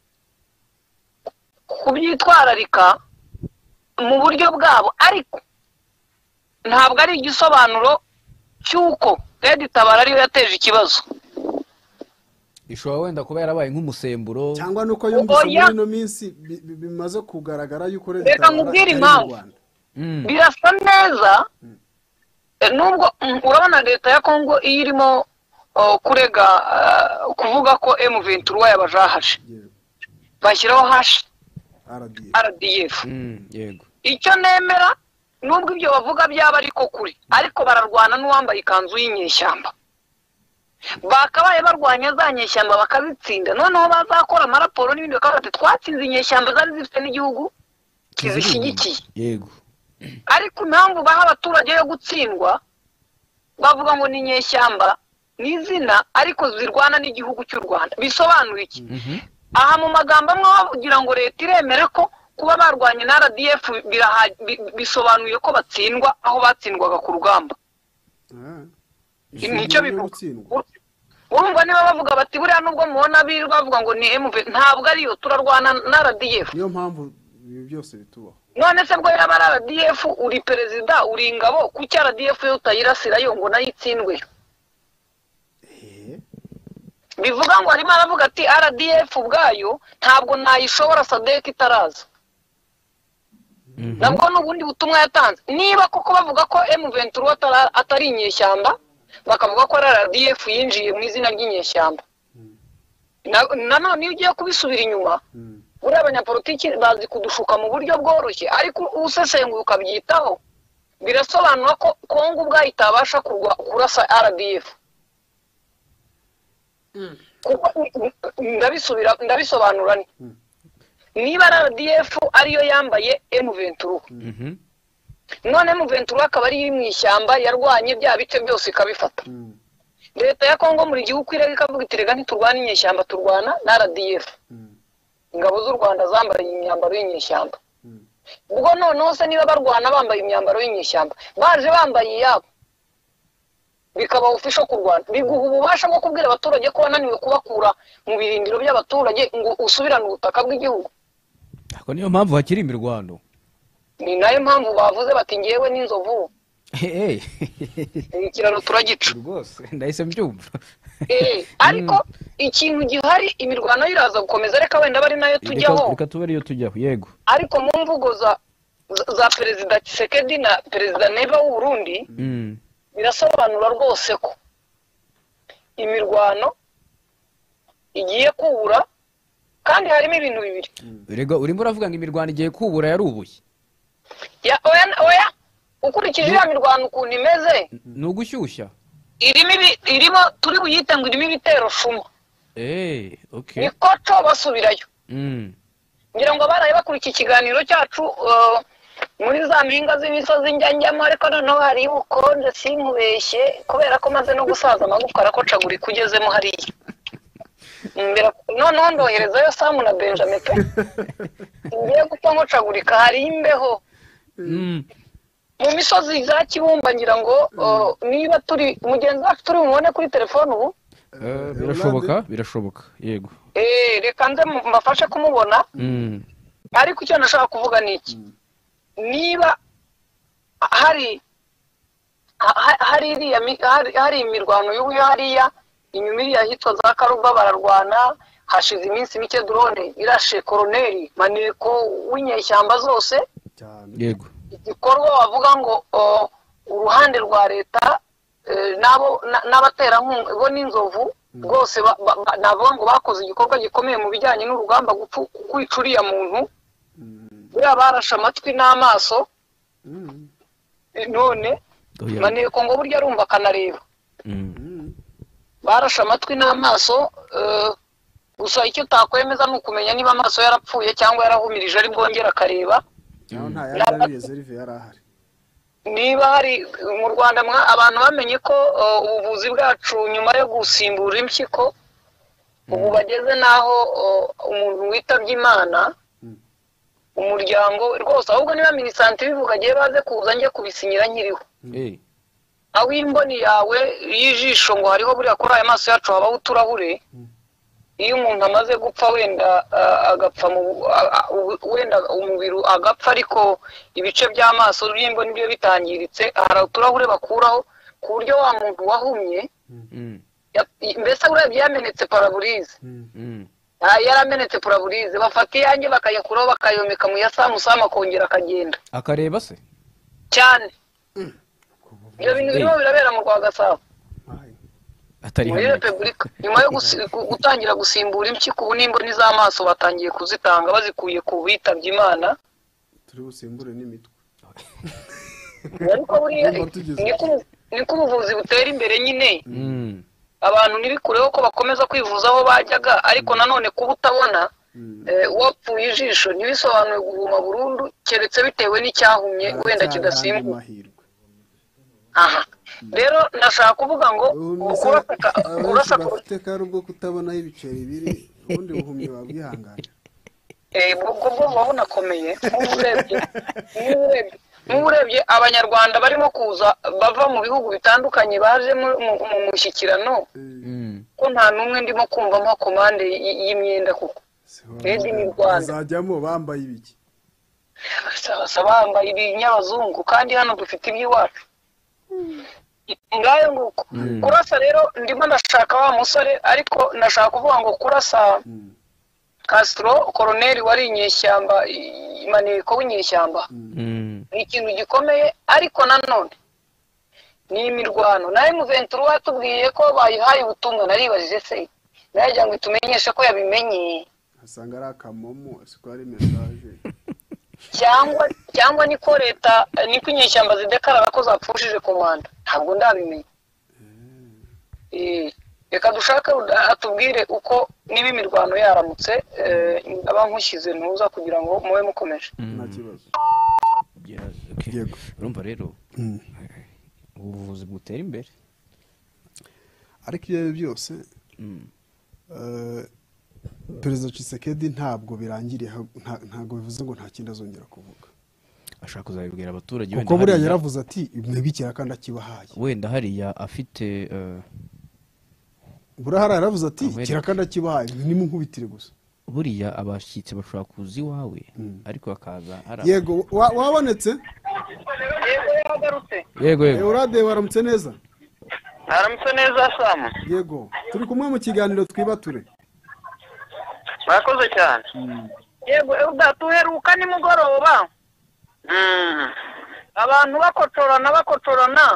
kubyitwararika mu buryo bwabo, ariko ntabwo ari igisobanuro cy'uko Red Tabara ariyo yateje ikibazo. ishobora wenda kuba yarabaye nk'umusemburo cyangwa nuko yumvise muri ino minsi bimaze kugaragara yuko Red Tabara. Reka nkubwire impamvu birasa neza, nubwo urabona leta ya Kongo iyo irimo kurega kuvuga ko M vingt-trois yabajahaje bashyiraho hash R D F. Yego, icyo nemera nubwo ibyo bavuga byaba ariko kuri, ariko bararwana n'uwambaye ikanzu y'inyeshyamba. Bakabaye barwanya za nyeshyamba bakazitsinda, noneho bazakora amaraporo n'ibindi bakavuga ati twatsinze inyeshyamba zari zifite n'igihugu kizishyigikiye. Yego, ariko impamvu baha abaturage yo gutsindwa bavuga ngo ni inyeshyamba n'izina, ariko zirwana n'igihugu cy'u Rwanda. Bisobanura iki? Aha mu magambo amwe bavugira ngo leta iremere ko kuba barwanye na R D F bisobanuye ko batsindwa aho batsindwaga ku rugamba. Nicyo bivuga. Urumva niba bavuga bati buriya nubwo mubona birirwa bavuga ngo ni M vingt-trois, ntabwo ariyo, turarwana na R D F. Niyo mpamvu ibi byose bitubaho. None se bwo yaba R D F uri perezida uri ingabo, kuki R D F yo utayirasira yo ngo nayo itsindwe? Bivuga ngo arimo aravuga ati R D F ubwayo ntabwo nayishobora Sadek itaraza. Nabwo n'ubundi butumwa yatanze. Niba koko bavuga ko M vingt-trois atari inyeshyamba, bakavuga ko R D F yinjiye mu izina ry'inyeshyamba. Nanone iyo ugiye kubisubira inyuma, buriya abanyapolitiki bazi kudushuka mu buryo bworoshye, ariko usesenguye ukabyitaho birasobanura ko Kongo ubwayo itabasha kurasa R D F. ndabisubira ndabisobanura ni niba R D F ariyo yambaye M vingt-trois none M vingt-trois akaba ari mu ishyamba yarwanye bya bice byose ikabifata. Leta ya Kongo muri gihugu irega ikavuga itirega ntiturwana inyeshyamba, turwana na R D F. Ingabo z'u Rwanda zambaye imyambaro y'inyeshyamba. Ubwo noneho se niba barwana bambaye imyambaro y'inyeshyamba, baje bambaye yabo bikaba official ku Rwanda, biguha ububasha bwo kubwira abaturage ko wananiwe kubakura mu birindiro by'abaturage ngo usubirane ubutaka bw'igihugu. Ako niyo mpamvu hakiri imirwano. Ni nayo mpamvu bavuze bati ngewe n'inzovu eh ikiraro turagica rwose ndahise mbyumva. eh ariko ikintu gihari imirwano iraza gukomeza, reka wenda bari nayo tujyaho, reka tubari yo tujyaho. Yego, ariko mu mvugo za za perezida Tshisekedi na perezida Neva w'u Burundi mm. birasobanura rwose ko imirwano igiye kubura, kandi harimo ibintu bibiri. Rego urimo uravuga ngo imirwano igiye kubura yarubuye. Ya oya oya ukurikije ya mirwano ukuntu imeze nugushyushya irimo irimo turi buyite ngo irimo ibitero shuma. Eh okay, nikoco basubirayo. mm. ngira ngo baraye bakurikira ikiganiro cyacu uh, muri za mpinga z'imisozi njyanjyamo, ariko noneho hari ubukonje sinkubeshye kubera ko maze no gusaza amagufwa arakocagura kugezemo hariya. Mbere noneho ndoherezayo Samu na Benjamin pe ngiye gupfa nkocagurika hari imbeho mm. mu misozi za Kibumba. Ngira ngo uh, niba turi mugenzi wacu turi mubone kuri telefone ubu. Uh, birashoboka birashoboka. Yego, eh reka nze mbafashe kumubona. mm. Ariko icyo nashaka kuvuga ni iki, niba hari hari iriya hari imirwano y'ubuyo hariya inyuma iriya hitwa za Karuba bararwana, hashize iminsi mike drone irashe Colonel Maneko w'inyeshyamba zose. Yego, igikorwa bavuga ngo uh, uruhande rwa leta uh, nabo n'abatera bo n'inzovu rwose navuga ngo bakoze igikorwa gikomeye mu bijyanye n'urugamba kwicuriya muntu. Buriya barashe amatwi n'amaso, none Maneko ngo burya arumva akanareba. Barashe amatwi n'amaso, gusa icyo utakwemeza ni ukumenya niba amaso yarapfuye cyangwa yarahumirije ari bwongera akareba. Niba hari mu Rwanda abantu bamenye ko ubuvuzi bwacu nyuma yo gusimbura impyiko ubu bageze naho umuntu witabye Imana umuryango rwose, ahubwo niba minisante bivuga giye baze kuza njye kubisinyira nkiriho. eh aho imboni yawe y'ijisho ngo hariho buriya kuri aya maso yacu habaho uturahure iyo umuntu amaze gupfa wenda agapfa wenda umubiri agapfa ariko ibice by'amaso by'imboni byo bitangiritse hari uturahure bakuraho ku buryo wa muntu wahumye mbese urebye yamenetse paraburize yaramenetse paraburize bafata iyanjye bakayakuraho bakayomeka mu ya samusama akongera akagenda akareba se cyane ibyo bintu birimo birabera mu Rwa Gasabo muri Repubulika nyuma yo gutangira gusimbura impyiko ubu n'imboni z'amaso batangiye kuzitanga bazikuye ku bitabye Imana turi busimbure n'imitwe ariko buriya niko ubuvuzi butera imbere nyine abantu ntibikureho ko bakomeza kwivuza aho bajyaga ariko nanone kuba utabona wapfuye ijisho ntibisobanuye guhuma burundu keretse bitewe n'icyahumye wenda kidasimbuka aha rero nashaka kuvuga ngo urasa bafite kari ubwo kutabonaho ibiceri biri ubundi buhumyi babwihangana eh ubwo bwo babona komeye urebye urebye abanyarwanda barimo kuza bava mu bihugu bitandukanye baje mu mushyikirano ko nta numwe ndimo kumva mo komande y'imyenda kuko redi ni Rwanda bazajyamo bambaye ibiki bambaye ibinyabazungu kandi hano dufite iby'iwacu ngayo nguko kurasa rero ndimo ndashaka wa musore ariko nashaka kuvuga ngo kurasa Castro Colonel wari inyeshyamba imaniko w'inyeshyamba ni ikintu gikomeye ariko nanone ni imirwano naye mu venture watubwiye ko bayihaye ubutumwa naribajije se najya ngo tumenyeshe ko yabimenye asanga ari akamomo siko ari message cyangwa cyangwa niko leta niko inyeshyamba zidekarara ko zapfushije komanda ntabwo ndabimenye eh reka dushaka atubwire uko niba imirwano yaramutse aba nkushyize ntuza kugira ngo muwe mukomeje nta kibazo urumva rero ubuvuzi butera imbere ariko ibyo byose perezida Tshisekedi ntabwo birangiriye ntabwo bivuze ngo nta kindi azongera kuvuga ashaka kuzabibwira abaturage kuko buriya yaravuze ati mwibikira kandi akibahaye wenda hariya afite burahara yaravuze ati kira kandi akibahaye nimunkubitire gusa buriya abashyitsi bashobora kuza iwawe ariko bakaza yego wabonetse yego yagarutse yego yego urade waramutse neza aramutse neza Sam yego turi kumwe mu kiganiro twibature murakoze cyane yego udatuheruka ni mugoroba abantu bakocorana bakocorana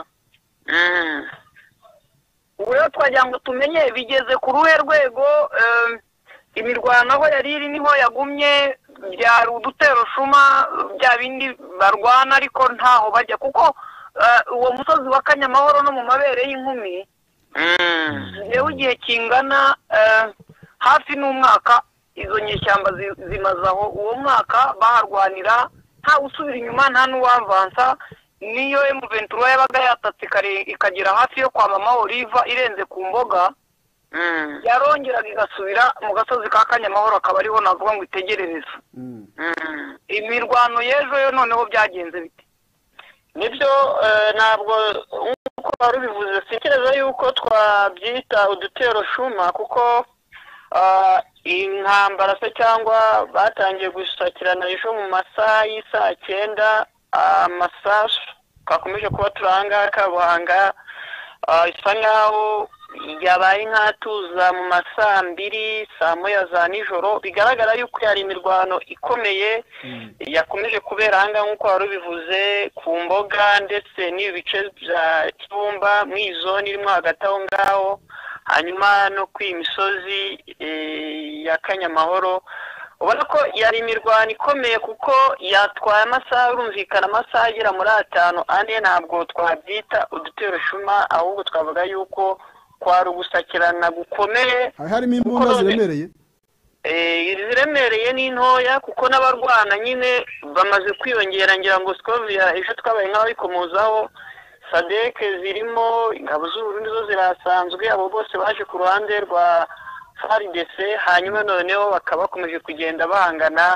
ubu rero twagira ngo tumenye bigeze ku ruhe rwego imirwano aho yari iri niho yagumye byari udutero shuma bya bindi barwana ariko ntaho bajya kuko uwo musozi wa Kanyamahoro no mu mabere y'inkumi yewe igihe kingana hafi n'umwaka izo nyeshyamba zimazaho uwo mwaka baharwanira nta usubira inyuma nta n'uwavansa niyo M vingt-trois yabaga yatatse ikagera hafi yo kwa Mama Oliva irenze ku mboga yarongeraga igasubira mu gasozi ka Kanyamahoro akaba ariho navuga ngo itegerereza imirwano y'ejo yo noneho byagenze bite nibyo ntabwo nk'uko wari ubivuze sinkereza yuko twabyita udutero shuma kuko intambara se cyangwa batangiye gusakirana ejo mu masaha y'isaa cyenda amasasu kakomeje kuba turanga Kabuhanga isa nkaho yabaye nk'atuza mu masaa mbiri saa moya za nijoro bigaragara yuko yari imirwano ikomeye yakomeje kubera ahangaha nk'uko wari ubivuze ku mboga ndetse n'ibi bice bya Kibumba mu izoni irimo hagati aho ngaho hanyuma no ku imisozi ya Kanyamahoro ubona ko yari imirwano ikomeye kuko yatwaye amasaha urumvikana amasaha agera muri atanu ane ntabwo twabyita udutero shuma ahubwo twavuga yuko kwari ugusakirana gukomeye harimo imbunda ziremereye ziremereye n'intoya kuko n'abarwana nyine bamaze kwiyongera ngira ngo Scovia ejo twabaye nk'ababikomozaho Sadeke zirimo ingabo z'Uburundi zo zirasanzwe abo bose baje ku ruhande rwa F A R D C hanyuma noneho bakaba bakomeje kugenda bahangana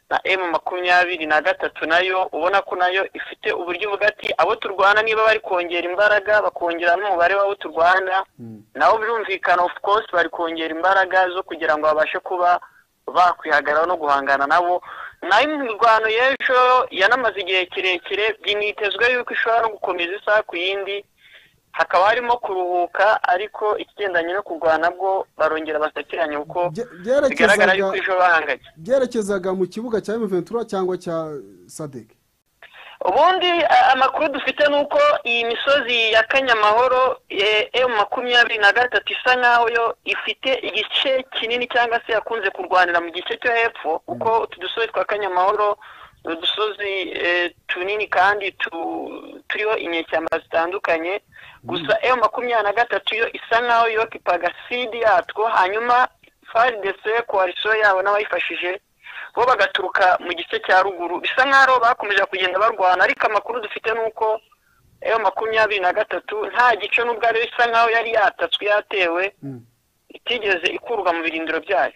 na emu makumyabiri na gatatu nayo ubona ko nayo ifite uburyo buvuga ati abo turwana niba bari kongera imbaraga bakongera n'umubare w'abo turwana nabo birumvikana of course bari kongera imbaraga zo kugira ngo babashe kuba bakwihagarara no guhangana nabo. nayo imirwano y'ejo yanamaze igihe kirekire byinitezwe yuko ishobora no gukomeza isaha ku yindi, hakaba harimo kuruhuka, ariko ikigendanye no kurwana bwo barongera basakiranye uko bigaragara yuko ejo bahanganye. Byerekezaga mu kibuga cya emu ventura cyangwa cya Sadek? Ubundi amakuru dufite nuko iyi misozi ya Kanyamahoro emu makumyabiri na gatatu isa nkaho yo ifite igice kinini cyangwa se yakunze kurwanira mu gice cyo hepfo, uko utu dusozi twa Kanyamahoro udusozi tunini kandi turiho inyeshyamba zitandukanye. Gusa emu makumyabiri na gatatu yo isa nkaho yokipaga sidi yatwo, hanyuma F A R D C coalition yabo n'abayifashije bo bagaturuka mu gice cya ruguru. Bisa nkaho bakomeje kugenda barwana, ariko amakuru dufite nuko emu makumyabiri na gatatu nta gice n'ubwo ari bisa nkaho yari yatatswe yatewe itigeze ikurwa mu birindiro byayo.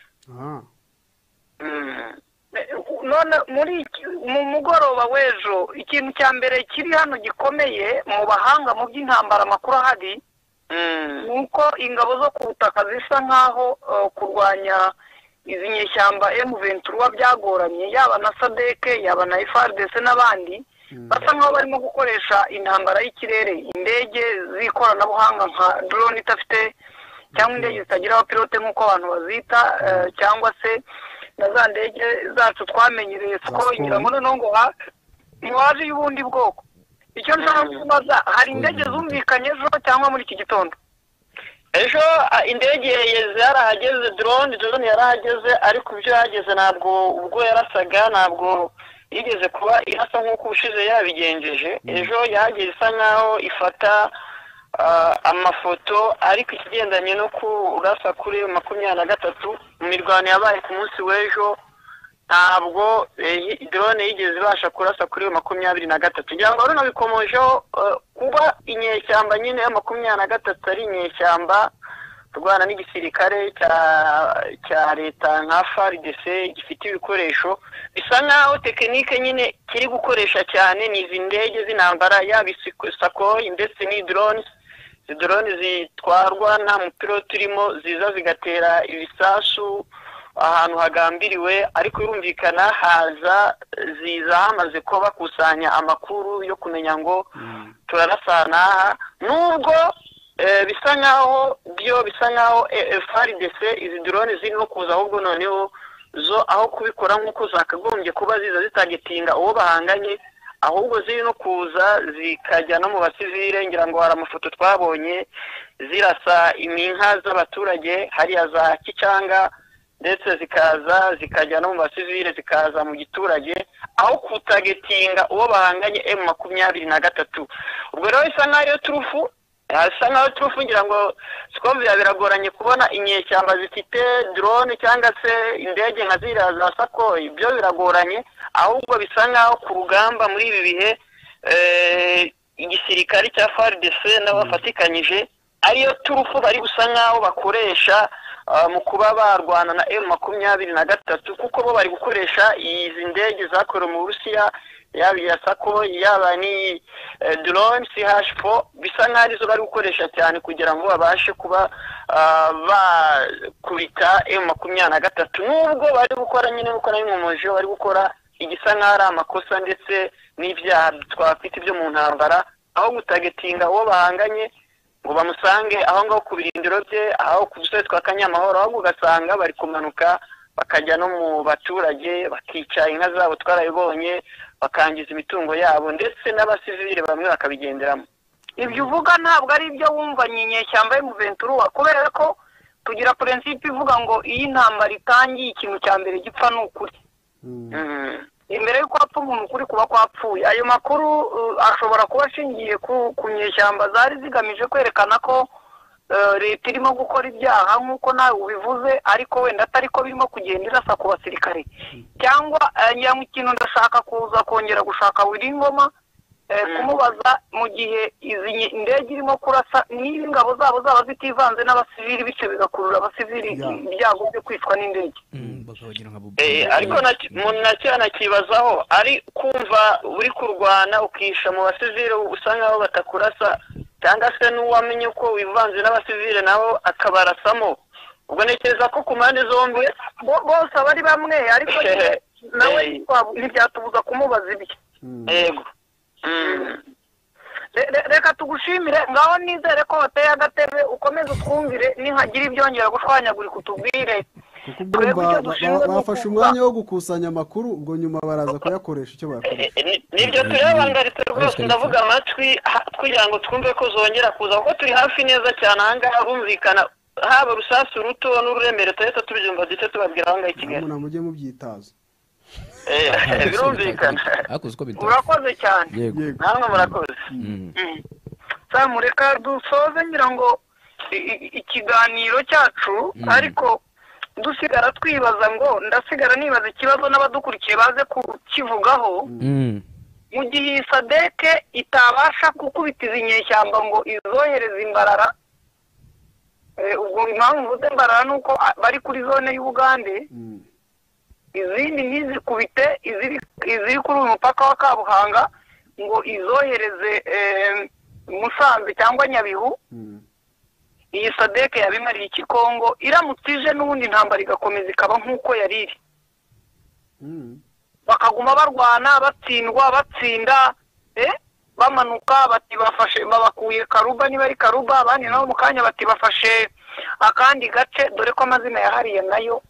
None muri mu mugoroba w'ejo ikintu cya mbere kiri hano gikomeye mu bahanga mu by'intambara amakuru ahari nuko ingabo zo ku butaka zisa nkaho kurwanya izi nyeshyamba emu ventura byagoranye, yaba na Sadek yaba na F A R D C n'abandi basa nkaho barimo gukoresha intambara y'ikirere, indege z'ikoranabuhanga nka drone itafite cyangwa indege zitagira abapilote nk'uko abantu bazita, cyangwa se na za ndege zacu twamenyereye ko ngira ngo noneho ngo ntiwaje y'ubundi bwoko. Icyo nshaka kubaza, hari indege zumvikanye ejo cyangwa muri iki gitondo? Ejo indege yarahageze, drone drone yarahageze, ariko ibyo yageze ntabwo ubwo yarasaga ntabwo yigeze kuba irasa nk'uko ubushize yabigenjeje. Ejo yahageze isa nkaho ifata amafoto, ariko ikigendanye no kurasa kuri makumyabiri na gatatu mu mirwano yabaye ku munsi w'ejo ntabwo drone yigeze ibasha kurasa kuri makumyabiri na gatatu. Ngira ngo rero bikomojeho kuba inyeshyamba nyine ya makumyabiri na gatatu ari inyeshyamba turwana n'igisirikare cya leta nka F A R D C gifite ibikoresho bisa nkaho tekinike nyine kiri gukoresha cyane ni izi ndege z'intambara, yaba Sukhoi ndetse ni drones. Drone zitwarwa nta mupilote urimo, ziza zigatera ibisasu ahantu hagambiriwe, ariko birumvikana haza ziza hamaze ko bakusanya amakuru yo kumenya ngo turarasana. Nubwo bisa nkaho byo bisa nkaho F A R D C izi drone zirimo kuza, ahubwo noneho zo aho kubikora nk'uko zakagombye kuba ziza zitagetinga uwo bahanganye, ahubwo ziri no kuza zikajya no mu basivile. Ngira ngo hari amafoto twabonye zirasa iminka z'abaturage hariya za Kicanga, ndetse zikaza zikajya no mu basivile zikaza mu giturage aho kutagetinga uwo bahanganye emu makumyabiri na gatatu. Ubwo rero isa nkaho ariyo turufu, isa nkaho turufu ngira ngo sikovya biragoranye kubona inyeshyamba zifite drone cyangwa se indege nka ziriya za Sukhoi, ibyo biragoranye, ahubwo bisa nkaho ku rugamba muri ibi bihe igisirikare cya F A R D C n'abafatikanyije ariyo turufu bari gusa nkaho bakoresha mu kuba barwana na emu makumyabiri na gatatu, kuko bo bari gukoresha izi ndege zakorewe mu Burusiya, yaba iya Sukhoi yaba ni drone C H four, bisa nkaho arizo bari gukoresha cyane kugira ngo babashe kuba bakubita emu makumyabiri na gatatu. Nubwo bari gukora nyine gukora n'inkomoje, bari gukora igisa nkaho ari amakosa ndetse n'ibyaha twakwita ibyo mu ntambara, aho gutagetinga uwo bahanganye ngo bamusange aho ngaho ku birindiro bye, aho ku dusozi twa Kanyamahoro, ahubwo ugasanga bari kumanuka bakajya no mu baturage bakica inka zabo twarabibonye, bakangiza imitungo yabo, ndetse n'abasivile bamwe bakabigenderamo. Ibyo uvuga ntabwo ari ibyo wumva nyinyeshyamba y'emu ventura, kubera ko tugira principe ivuga ngo iyi ntambara itangiye ikintu cya mbere gipfa n'ukuri. Imbere y'uko hapfa umuntu ukuri kuba kwapfuye. Ayo makuru ashobora kuba ashingiye ku nyeshyamba zari zigamije kwerekana ko leta irimo gukora ibyaha nk'uko nawe ubivuze, ariko wenda atari ko birimo kugenda irasa ku basirikare. Cyangwa ikintu ndashaka kuza kongera gushaka Wilingoma, kumubaza mu gihe izi indege irimo kurasa niba ingabo zabo zaba zitivanze n'abasivili bityo bigakurura abasivili ibyago byo kwicwa n'indege. Ariko umuntu nacyo anakibazaho ari kumva uri kurwana ukisha mu basivili usa nkaho batakurasa cyangwa se n'uwamenye uko wivanze n'abasivili nabo akabarasamo. Ubwo ntekereza ko ku mpande zombi bose abari bamwe ariko nawe ntibyatubuza kumubaza ibyo. Yego. Reka tugushimire ngaho nizere ko wateye agatebe ukomeze utwumvire nihagira ibyongera gushwanyagurika utubwire. Bafashe umwanya wo gukusanya amakuru ubwo nyuma baraza kuyakoresha icyo bakoresha. Nibyo tureba ngaritse rwose ndavuga amatwi kugira ngo twumve ko zongera kuza kuko turi hafi neza cyane ahangaha bumvikana haba rusasu ruto n'ururemere tuhita tubyumva duce tubabwira ahangaha i Kigali. Muna mujye mubyitaza. Birumvikana. Urakoze cyane. Namwe murakoze. Samu reka dusoze ngira ngo ikiganiro cyacu ariko dusigara twibaza ngo ndasigara nibaza ikibazo n'abadukurikiye baze kukivugaho mu gihe Sadeke itabasha gukubita izi nyeshyamba ngo izohereze imbarara. Ubwo impamvu mvuze imbarara ni uko bari kuri zone y'Ubugande, izindi ntizikubite iziri kuri uyu mupaka wa Kabuhanga ngo izohereze Musanze cyangwa Nyabihu. Iyi Sadeke yabimariye iki Kongo iramutse ije n'ubundi intambara igakomeza ikaba nk'uko yari iri, bakaguma barwana batsindwa batsinda bamanuka bati bafashe babakuye Karuba niba ari Karuba abandi nabo mu kanya bati bafashe akandi gace dore ko amazina yahariye nayo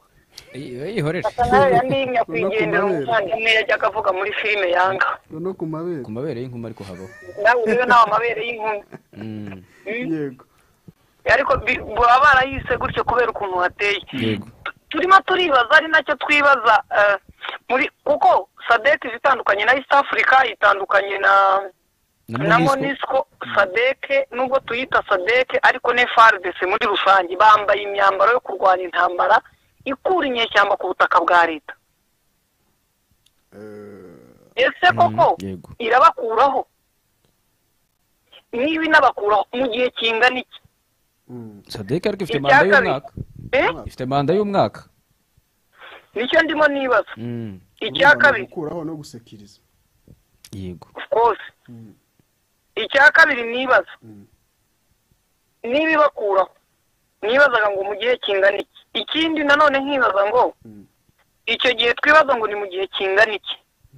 yandi nyakwigendera umuvandimwe yajyaga avuga muri filime Yanga no ku mabere ku mabere y'inkumi ariko habaho nawe rero nawe amabere y'inkumi. Yego. Ariko baba barayise gutyo kubera ukuntu hateye. Turimo turibaza ari nacyo twibaza muri kuko Sadeke zitandukanye na East Africa itandukanye na na Monisco. Sadeke nubwo tuyita Sadeke ariko ne F A R D C muri rusange bambaye imyambaro yo kurwanya intambara ikura inyeshyamba ku butaka bwa leta. Ese koko irabakuraho niba inabakuraho mu gihe kingana iki? Sadeke ariko ifite manda y'umwaka. Ifite manda y'umwaka. Nicyo ndimo nibaza. Icya kabiri gukuraho no gusekiriza. Yego. Of course. Icya kabiri nibaza. Niba ibakuraho nibazaga ngo mu gihe kingana iki? Ikindi nanone nkibaza ngo icyo gihe twibaza ngo ni mu gihe kingana iki?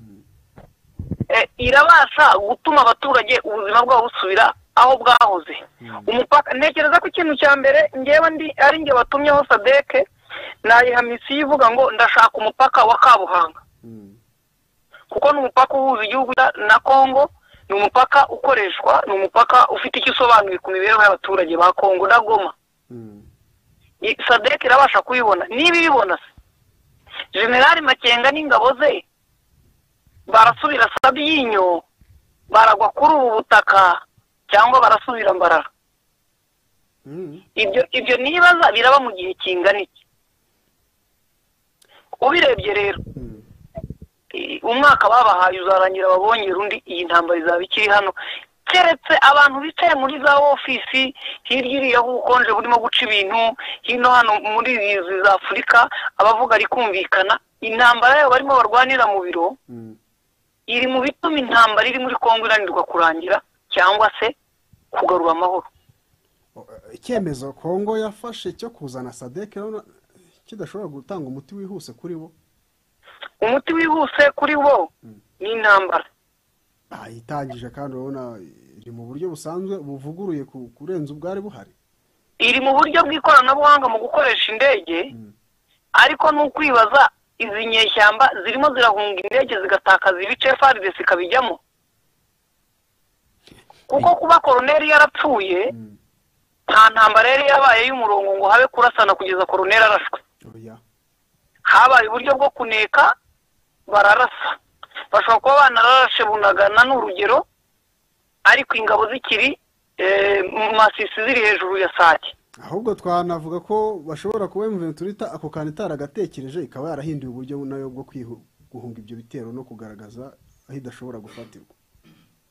Irabasha gutuma abaturage ubuzima bwabo busubira aho bwahoze. Umupaka ntekereza ko ikintu cya mbere ngewe ndi ari nge batumyeho Sadeke nayiha misiyo ivuga ngo ndashaka umupaka wa Kabuhanga kuko ni umupaka uhuza igihugu na Kongo, ni umupaka ukoreshwa, ni umupaka ufite icyo usobanuye ku mibereho y'abaturage ba Kongo na Goma. Sadeke irabasha kubibona. Niba ibibona se General Makenga n'ingabo ze barasubira Sabyinyo baragwa kuri ubu butaka cyangwa barasubira Mbarara? Ibyo ibyo nibaza biraba mu gihe kingana iki? Ubirebye rero umwaka babahaye uzarangira babongera undi iyi ntambara izaba ikiri hano keretse abantu bicaye muri za ofisi hirya iriya ubukonje burimo guca ibintu hino hano muri izi za Afurika abavuga ari kumvikana. Intambara yabo barimo barwanira mu biro iri mu bituma intambara iri muri Kongo iranirwa kurangira cyangwa se kugarura amahoro. Icyemezo Kongo yafashe cyo kuzana Sadeke kidashobora gutanga umuti wihuse kuri bo. Umuti wihuse kuri bo ni intambara. Ah, itangije kandi urabona iri mu buryo busanzwe buvuguruye kurenza ubwari buhari. Iri mu buryo bw'ikoranabuhanga mu gukoresha indege ariko n'ukwibaza izi nyeshyamba zirimo zirahunga indege zigatakaza ibice F A R D C ikabijyamo. Kuko kuba koroneri yarapfuye nta ntambara yari yabaye y'umurongo ngo habe kurasana kugeza koroneri arashwe. Habaye uburyo bwo kuneka bararasa. Bashobora kuba banararashe Bunagana n'urugero ariko ingabo zikiri mu Masisi ziri hejuru ya Sake. Ahubwo twanavuga ko bashobora kuba M vingt-huit ako kantu itaragatekereje ikaba yarahinduye uburyo nayo bwo guhunga ibyo bitero no kugaragaza aho idashobora gufatirwa.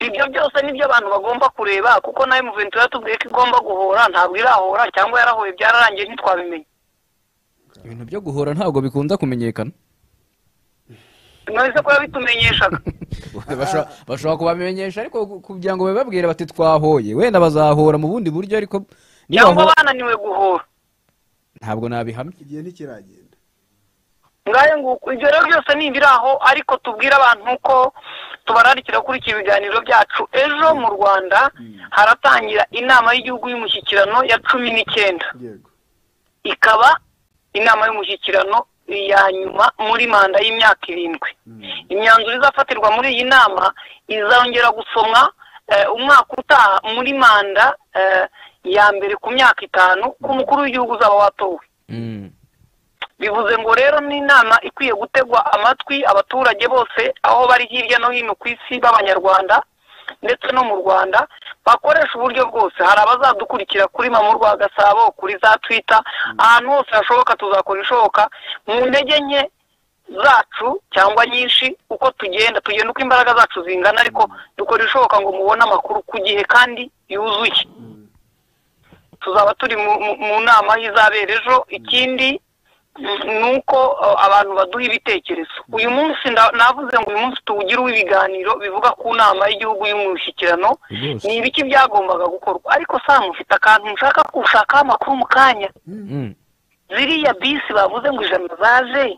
ibyo byose nibyo abantu bagomba kureba kuko nawe Muventura yatubwiye ko igomba guhora ntabwo irahora cyangwa yarahoye byararangiye ntitwabimenye. Ibintu byo guhora ntabwo bikunda kumenyekana. None se ko yabitumenyeshaga bashobora kubamenyesha ariko kugira ngo bababwire bati twahoye wenda bazahora mu bundi buryo ariko cyangwa bananiwe guhora ntabwo nabihamye igihe ntikiragenda. ngaye nguko ibyo rero byose ni ibiraho ariko tubwira abantu ko tubararikira kuri iki biganiro byacu ejo mu Rwanda haratangira inama y'igihugu y'umushyikirano ya cumi n'icyenda ikaba inama y'umushyikirano ya nyuma muri manda y'imyaka irindwi. Imyanzuro izafatirwa muri iyi nama izongera gusomwa umwaka utaha muri manda ya mbere ku myaka itanu ku mukuru w'igihugu uzaba watowe. Bivuze ngo rero ni inama ikwiye gutegwa amatwi abaturage bose aho bari hirya no hino ku isi b'abanyarwanda ndetse no mu Rwanda bakoresha uburyo bwose. Hari abazadukurikira kuri Mama Rwa Gasabo kuri za Twitter ahantu hose hashoboka tuzakora ishoboka mu ntege nke zacu cyangwa nyinshi uko tugenda tugenda uko imbaraga zacu zingana ariko dukora ishoboka ngo mubone amakuru ku gihe kandi yuzuye. Tuzaba turi mu nama y'izabera ejo. Ikindi nuko abantu baduha ibitekerezo. Uyu munsi navuze ngo uyu munsi tuwugira ibiganiro bivuga ku nama y'igihugu y'umushyikirano ni ibiki byagombaga gukorwa ariko saa mufite akantu mushaka gushaka amakuru mu kanya. Ziriya bisi bavuze ngo ijana zaje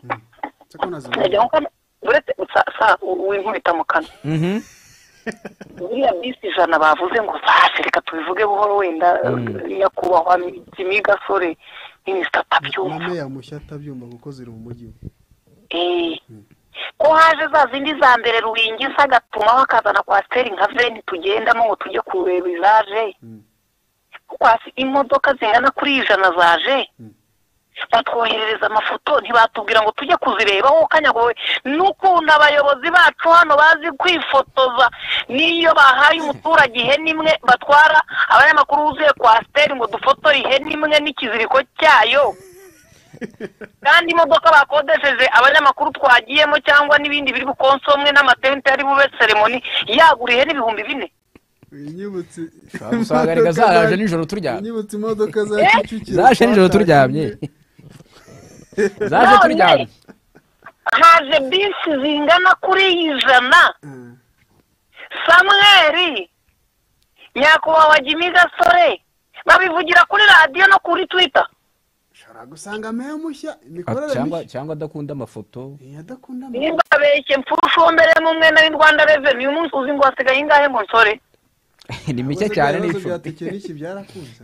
uretse sa winkubita mu kanwa. Ziriya bisi ijana bavuze ngo zaje reka tubivuge buhoro wenda nyakubahwa Gasore Minisita Tabyumva mame yamushya atabyumva kuko ziri mu mujyi. Eh ko haje za zindi za mbere ruwingisa gatuma bakazana kwasteri nka veni tugendamo ngo tujye kureba izaje. Kwasi imodoka zingana kuri ijana zaje batwoherereza amafoto ntibatubwira ngo tujye kuzireba ho kanyagowe n'ukuntu abayobozi bacu hano bazi kwifotoza niyo bahaye umuturage ihene imwe batwara abanyamakuru uzuye kwasteri ngo dufotore ihene imwe n'ikiziriko cyayo kandi imodoka bakodesheje abanyamakuru twagiyemo cyangwa n'ibindi biri bukonsomwe n'amatente ari bube ceremony yagura ihene ibihumbi bine. Inyibutse usanga zaje nijoro turyamye. Inyibutse imodoka za Kicukiro zaje nijoro turyamye. Zaje turyamye. Haje bisi zingana kuri ijana. Samuel nyakubahwa Jimmy Gasore babivugira kuri radio no kuri Twitter. Shara gusanga meya mushya imikorere cyangwa cyangwa adakunda amafoto. Yadakunda amafoto. Nimba abeshye mfushombere mu mwene w'Rwanda Revenue umunsi uzi ngo asigaye ingahe mu nsore. Ni mike cyane n'icyo n'iki byarakunze.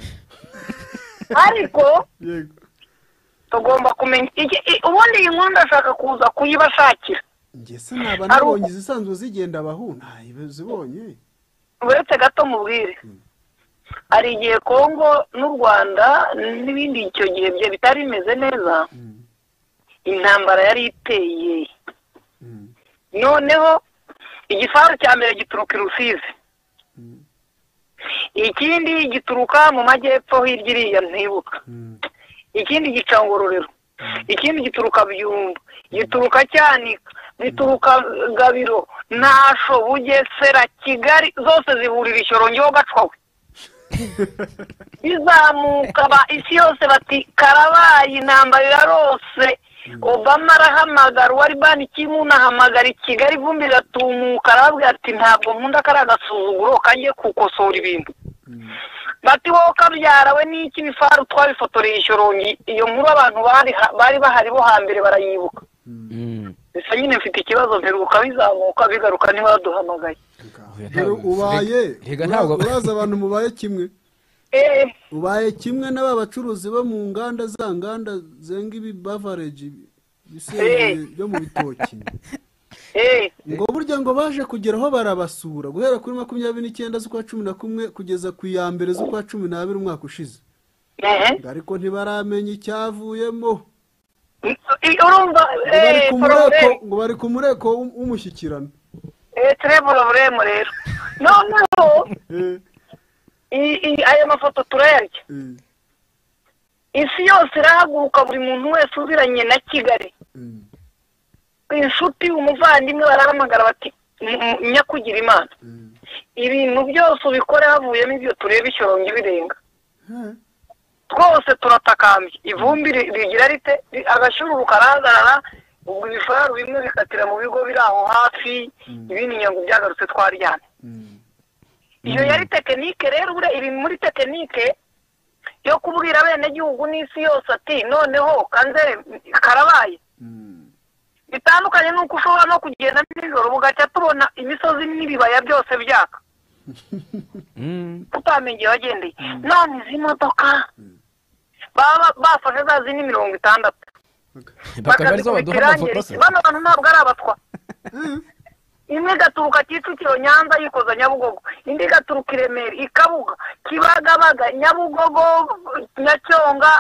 Ariko yego tugomba kumenya ubundi iyi nkuru ndashaka kuza kuyibashakira. Nge se naba nabonye izisanzwe zigenda bahuna zibonye. Uretse gato mubwire. Ari igihe Kongo n'u Rwanda n'ibindi icyo gihe bye bitari bimeze neza. Intambara yari iteye. Noneho igifaru cya mbere gituruka i Rusizi. Ikindi gituruka mu majyepfo hirya iriya ntibuka. Ikindi gica Ngororero. Ikindi gituruka Byumba. Gituruka Cyanika. Bituruka Gabiro. Nasho Bugesera Kigali zose zihurira Ishyorongeho Gacwawe. Bizamuka ba isi yose bati karabaye intambara yarose. Obama arahamagara wari bani kimuna hamagara Kigali vumbi gatumuka arabwira ati ntabwo nkunda karagasuzuguro kangiye kukosora ibintu. Bati wowe kabyarawe n'iki bifaru twabifotoreye Ishyorongi iyo nkuru abantu bari bari bahari bo hambere barayibuka. Bisa nyine mfite ikibazo mperuka bizamuka bigaruka niba baduhamagaye. Ubaye uraza abantu mubaye kimwe. Eh ubaye kimwe n'aba bacuruzi bo mu nganda za nganda zenga ibi beverage biseye byo mu bitoki. Eh ngo burya ngo baje kugeraho barabasura guhera kuri makumyabiri n'icyenda z'ukwa cumi na kumwe kugeza ku ya mbere z'ukwa cumi n'abiri umwaka ushize. Eh ariko ntibaramenya icyavuyemo. Urumva eh ngo bari ku mureko w'umushyikirano. Eh trebura buremo rero. Noneho i ayo mafoto turayarya. Isi yose irahaguruka buri muntu wese uziranye na Kigali. Inshuti umuvandimwe barahamagara bati nyakugira Imana. ibintu byose ubikore havuyemo ibyo tureba ishyorongi birenga twose turatakambye ivumbi rigira rite agashururu karahagarara ubwo ibifaru bimwe bikatira mu bigo biri aho hafi ibindi nyango byagarutse twaryana iyo yari tekinike rero ure iri muri tekinike yo kubwira bene gihugu n'isi yose ati noneho kanze karabaye bitandukanye nuko ushobora no kugenda nijoro bugacya tubona imisozi n'ibibaya byose byaka tutamenye wagendeye none izi modoka baba bafashe za zini mirongo itandatu bakabariza baduha amafoto se bano bantu ntabwo ari abatwa imwe gaturuka Kicukiro Nyanza yikoza Nyabugogo indi gaturuka i Remera Ikabuga Kibagabaga Nyabugogo Nyacyonga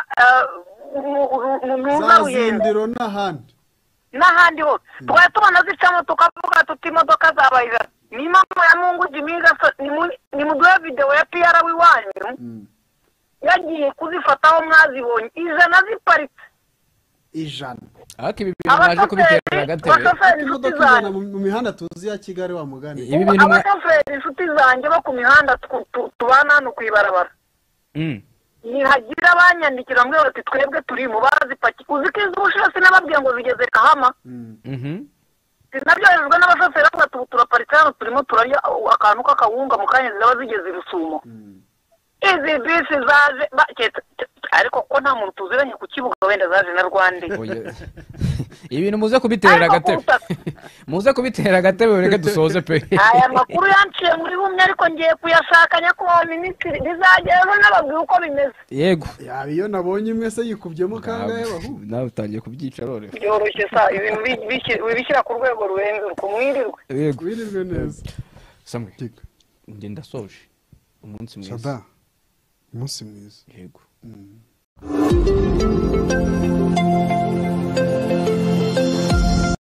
za Zindiro n'ahandi n'ahandi hose twari tubona zicamo tukavuga tuti imodoka zabayira ni mama ya Mungu Jimiga ni muduhe video ya P R w'iwanyu yagiye kuzifataho mwazibonye ijana ziparitse ijana ariko ibi bintu mwaje kubitera gatebe imodoka ijana mu mihanda tuzi ya Kigali wa mugani ibi bintu abashoferi inshuti zanjye bo ku mihanda tubana hano kwibarabara nihagira abanyandikira ngo bati twebwe turi mu barazipaki uzi ko iz'ubushasi n'ababwiye ngo zigeze Kahama sinabyohejwe n'abashoferi bavuga tubu turaparitse hano turimo turarya akantu k'akawunga mu kanya ziraba zigeze i Rusumo izi bisi zaje ariko ko nta muntu tuziranye ku kibuga wenda zaje na Rwanda ibintu muze kubiterera gatebe muze kubiterera gatebe ureke dusoze pe aya makuru yanciye muri bumwe ariko ngiye kuyashakanya ko minisitiri bizagera n'ababwiye uko bimeze yego yaba iyo nabonye imwe se yikubyemo kangahe bahu nawe utangiye kubyica rore byoroshye sa ibintu bibishyira ku rwego rurenze kumwirirwe yego wirirwe neza samwe nge ndasoje umunsi mwiza sada umunsi mwiza yego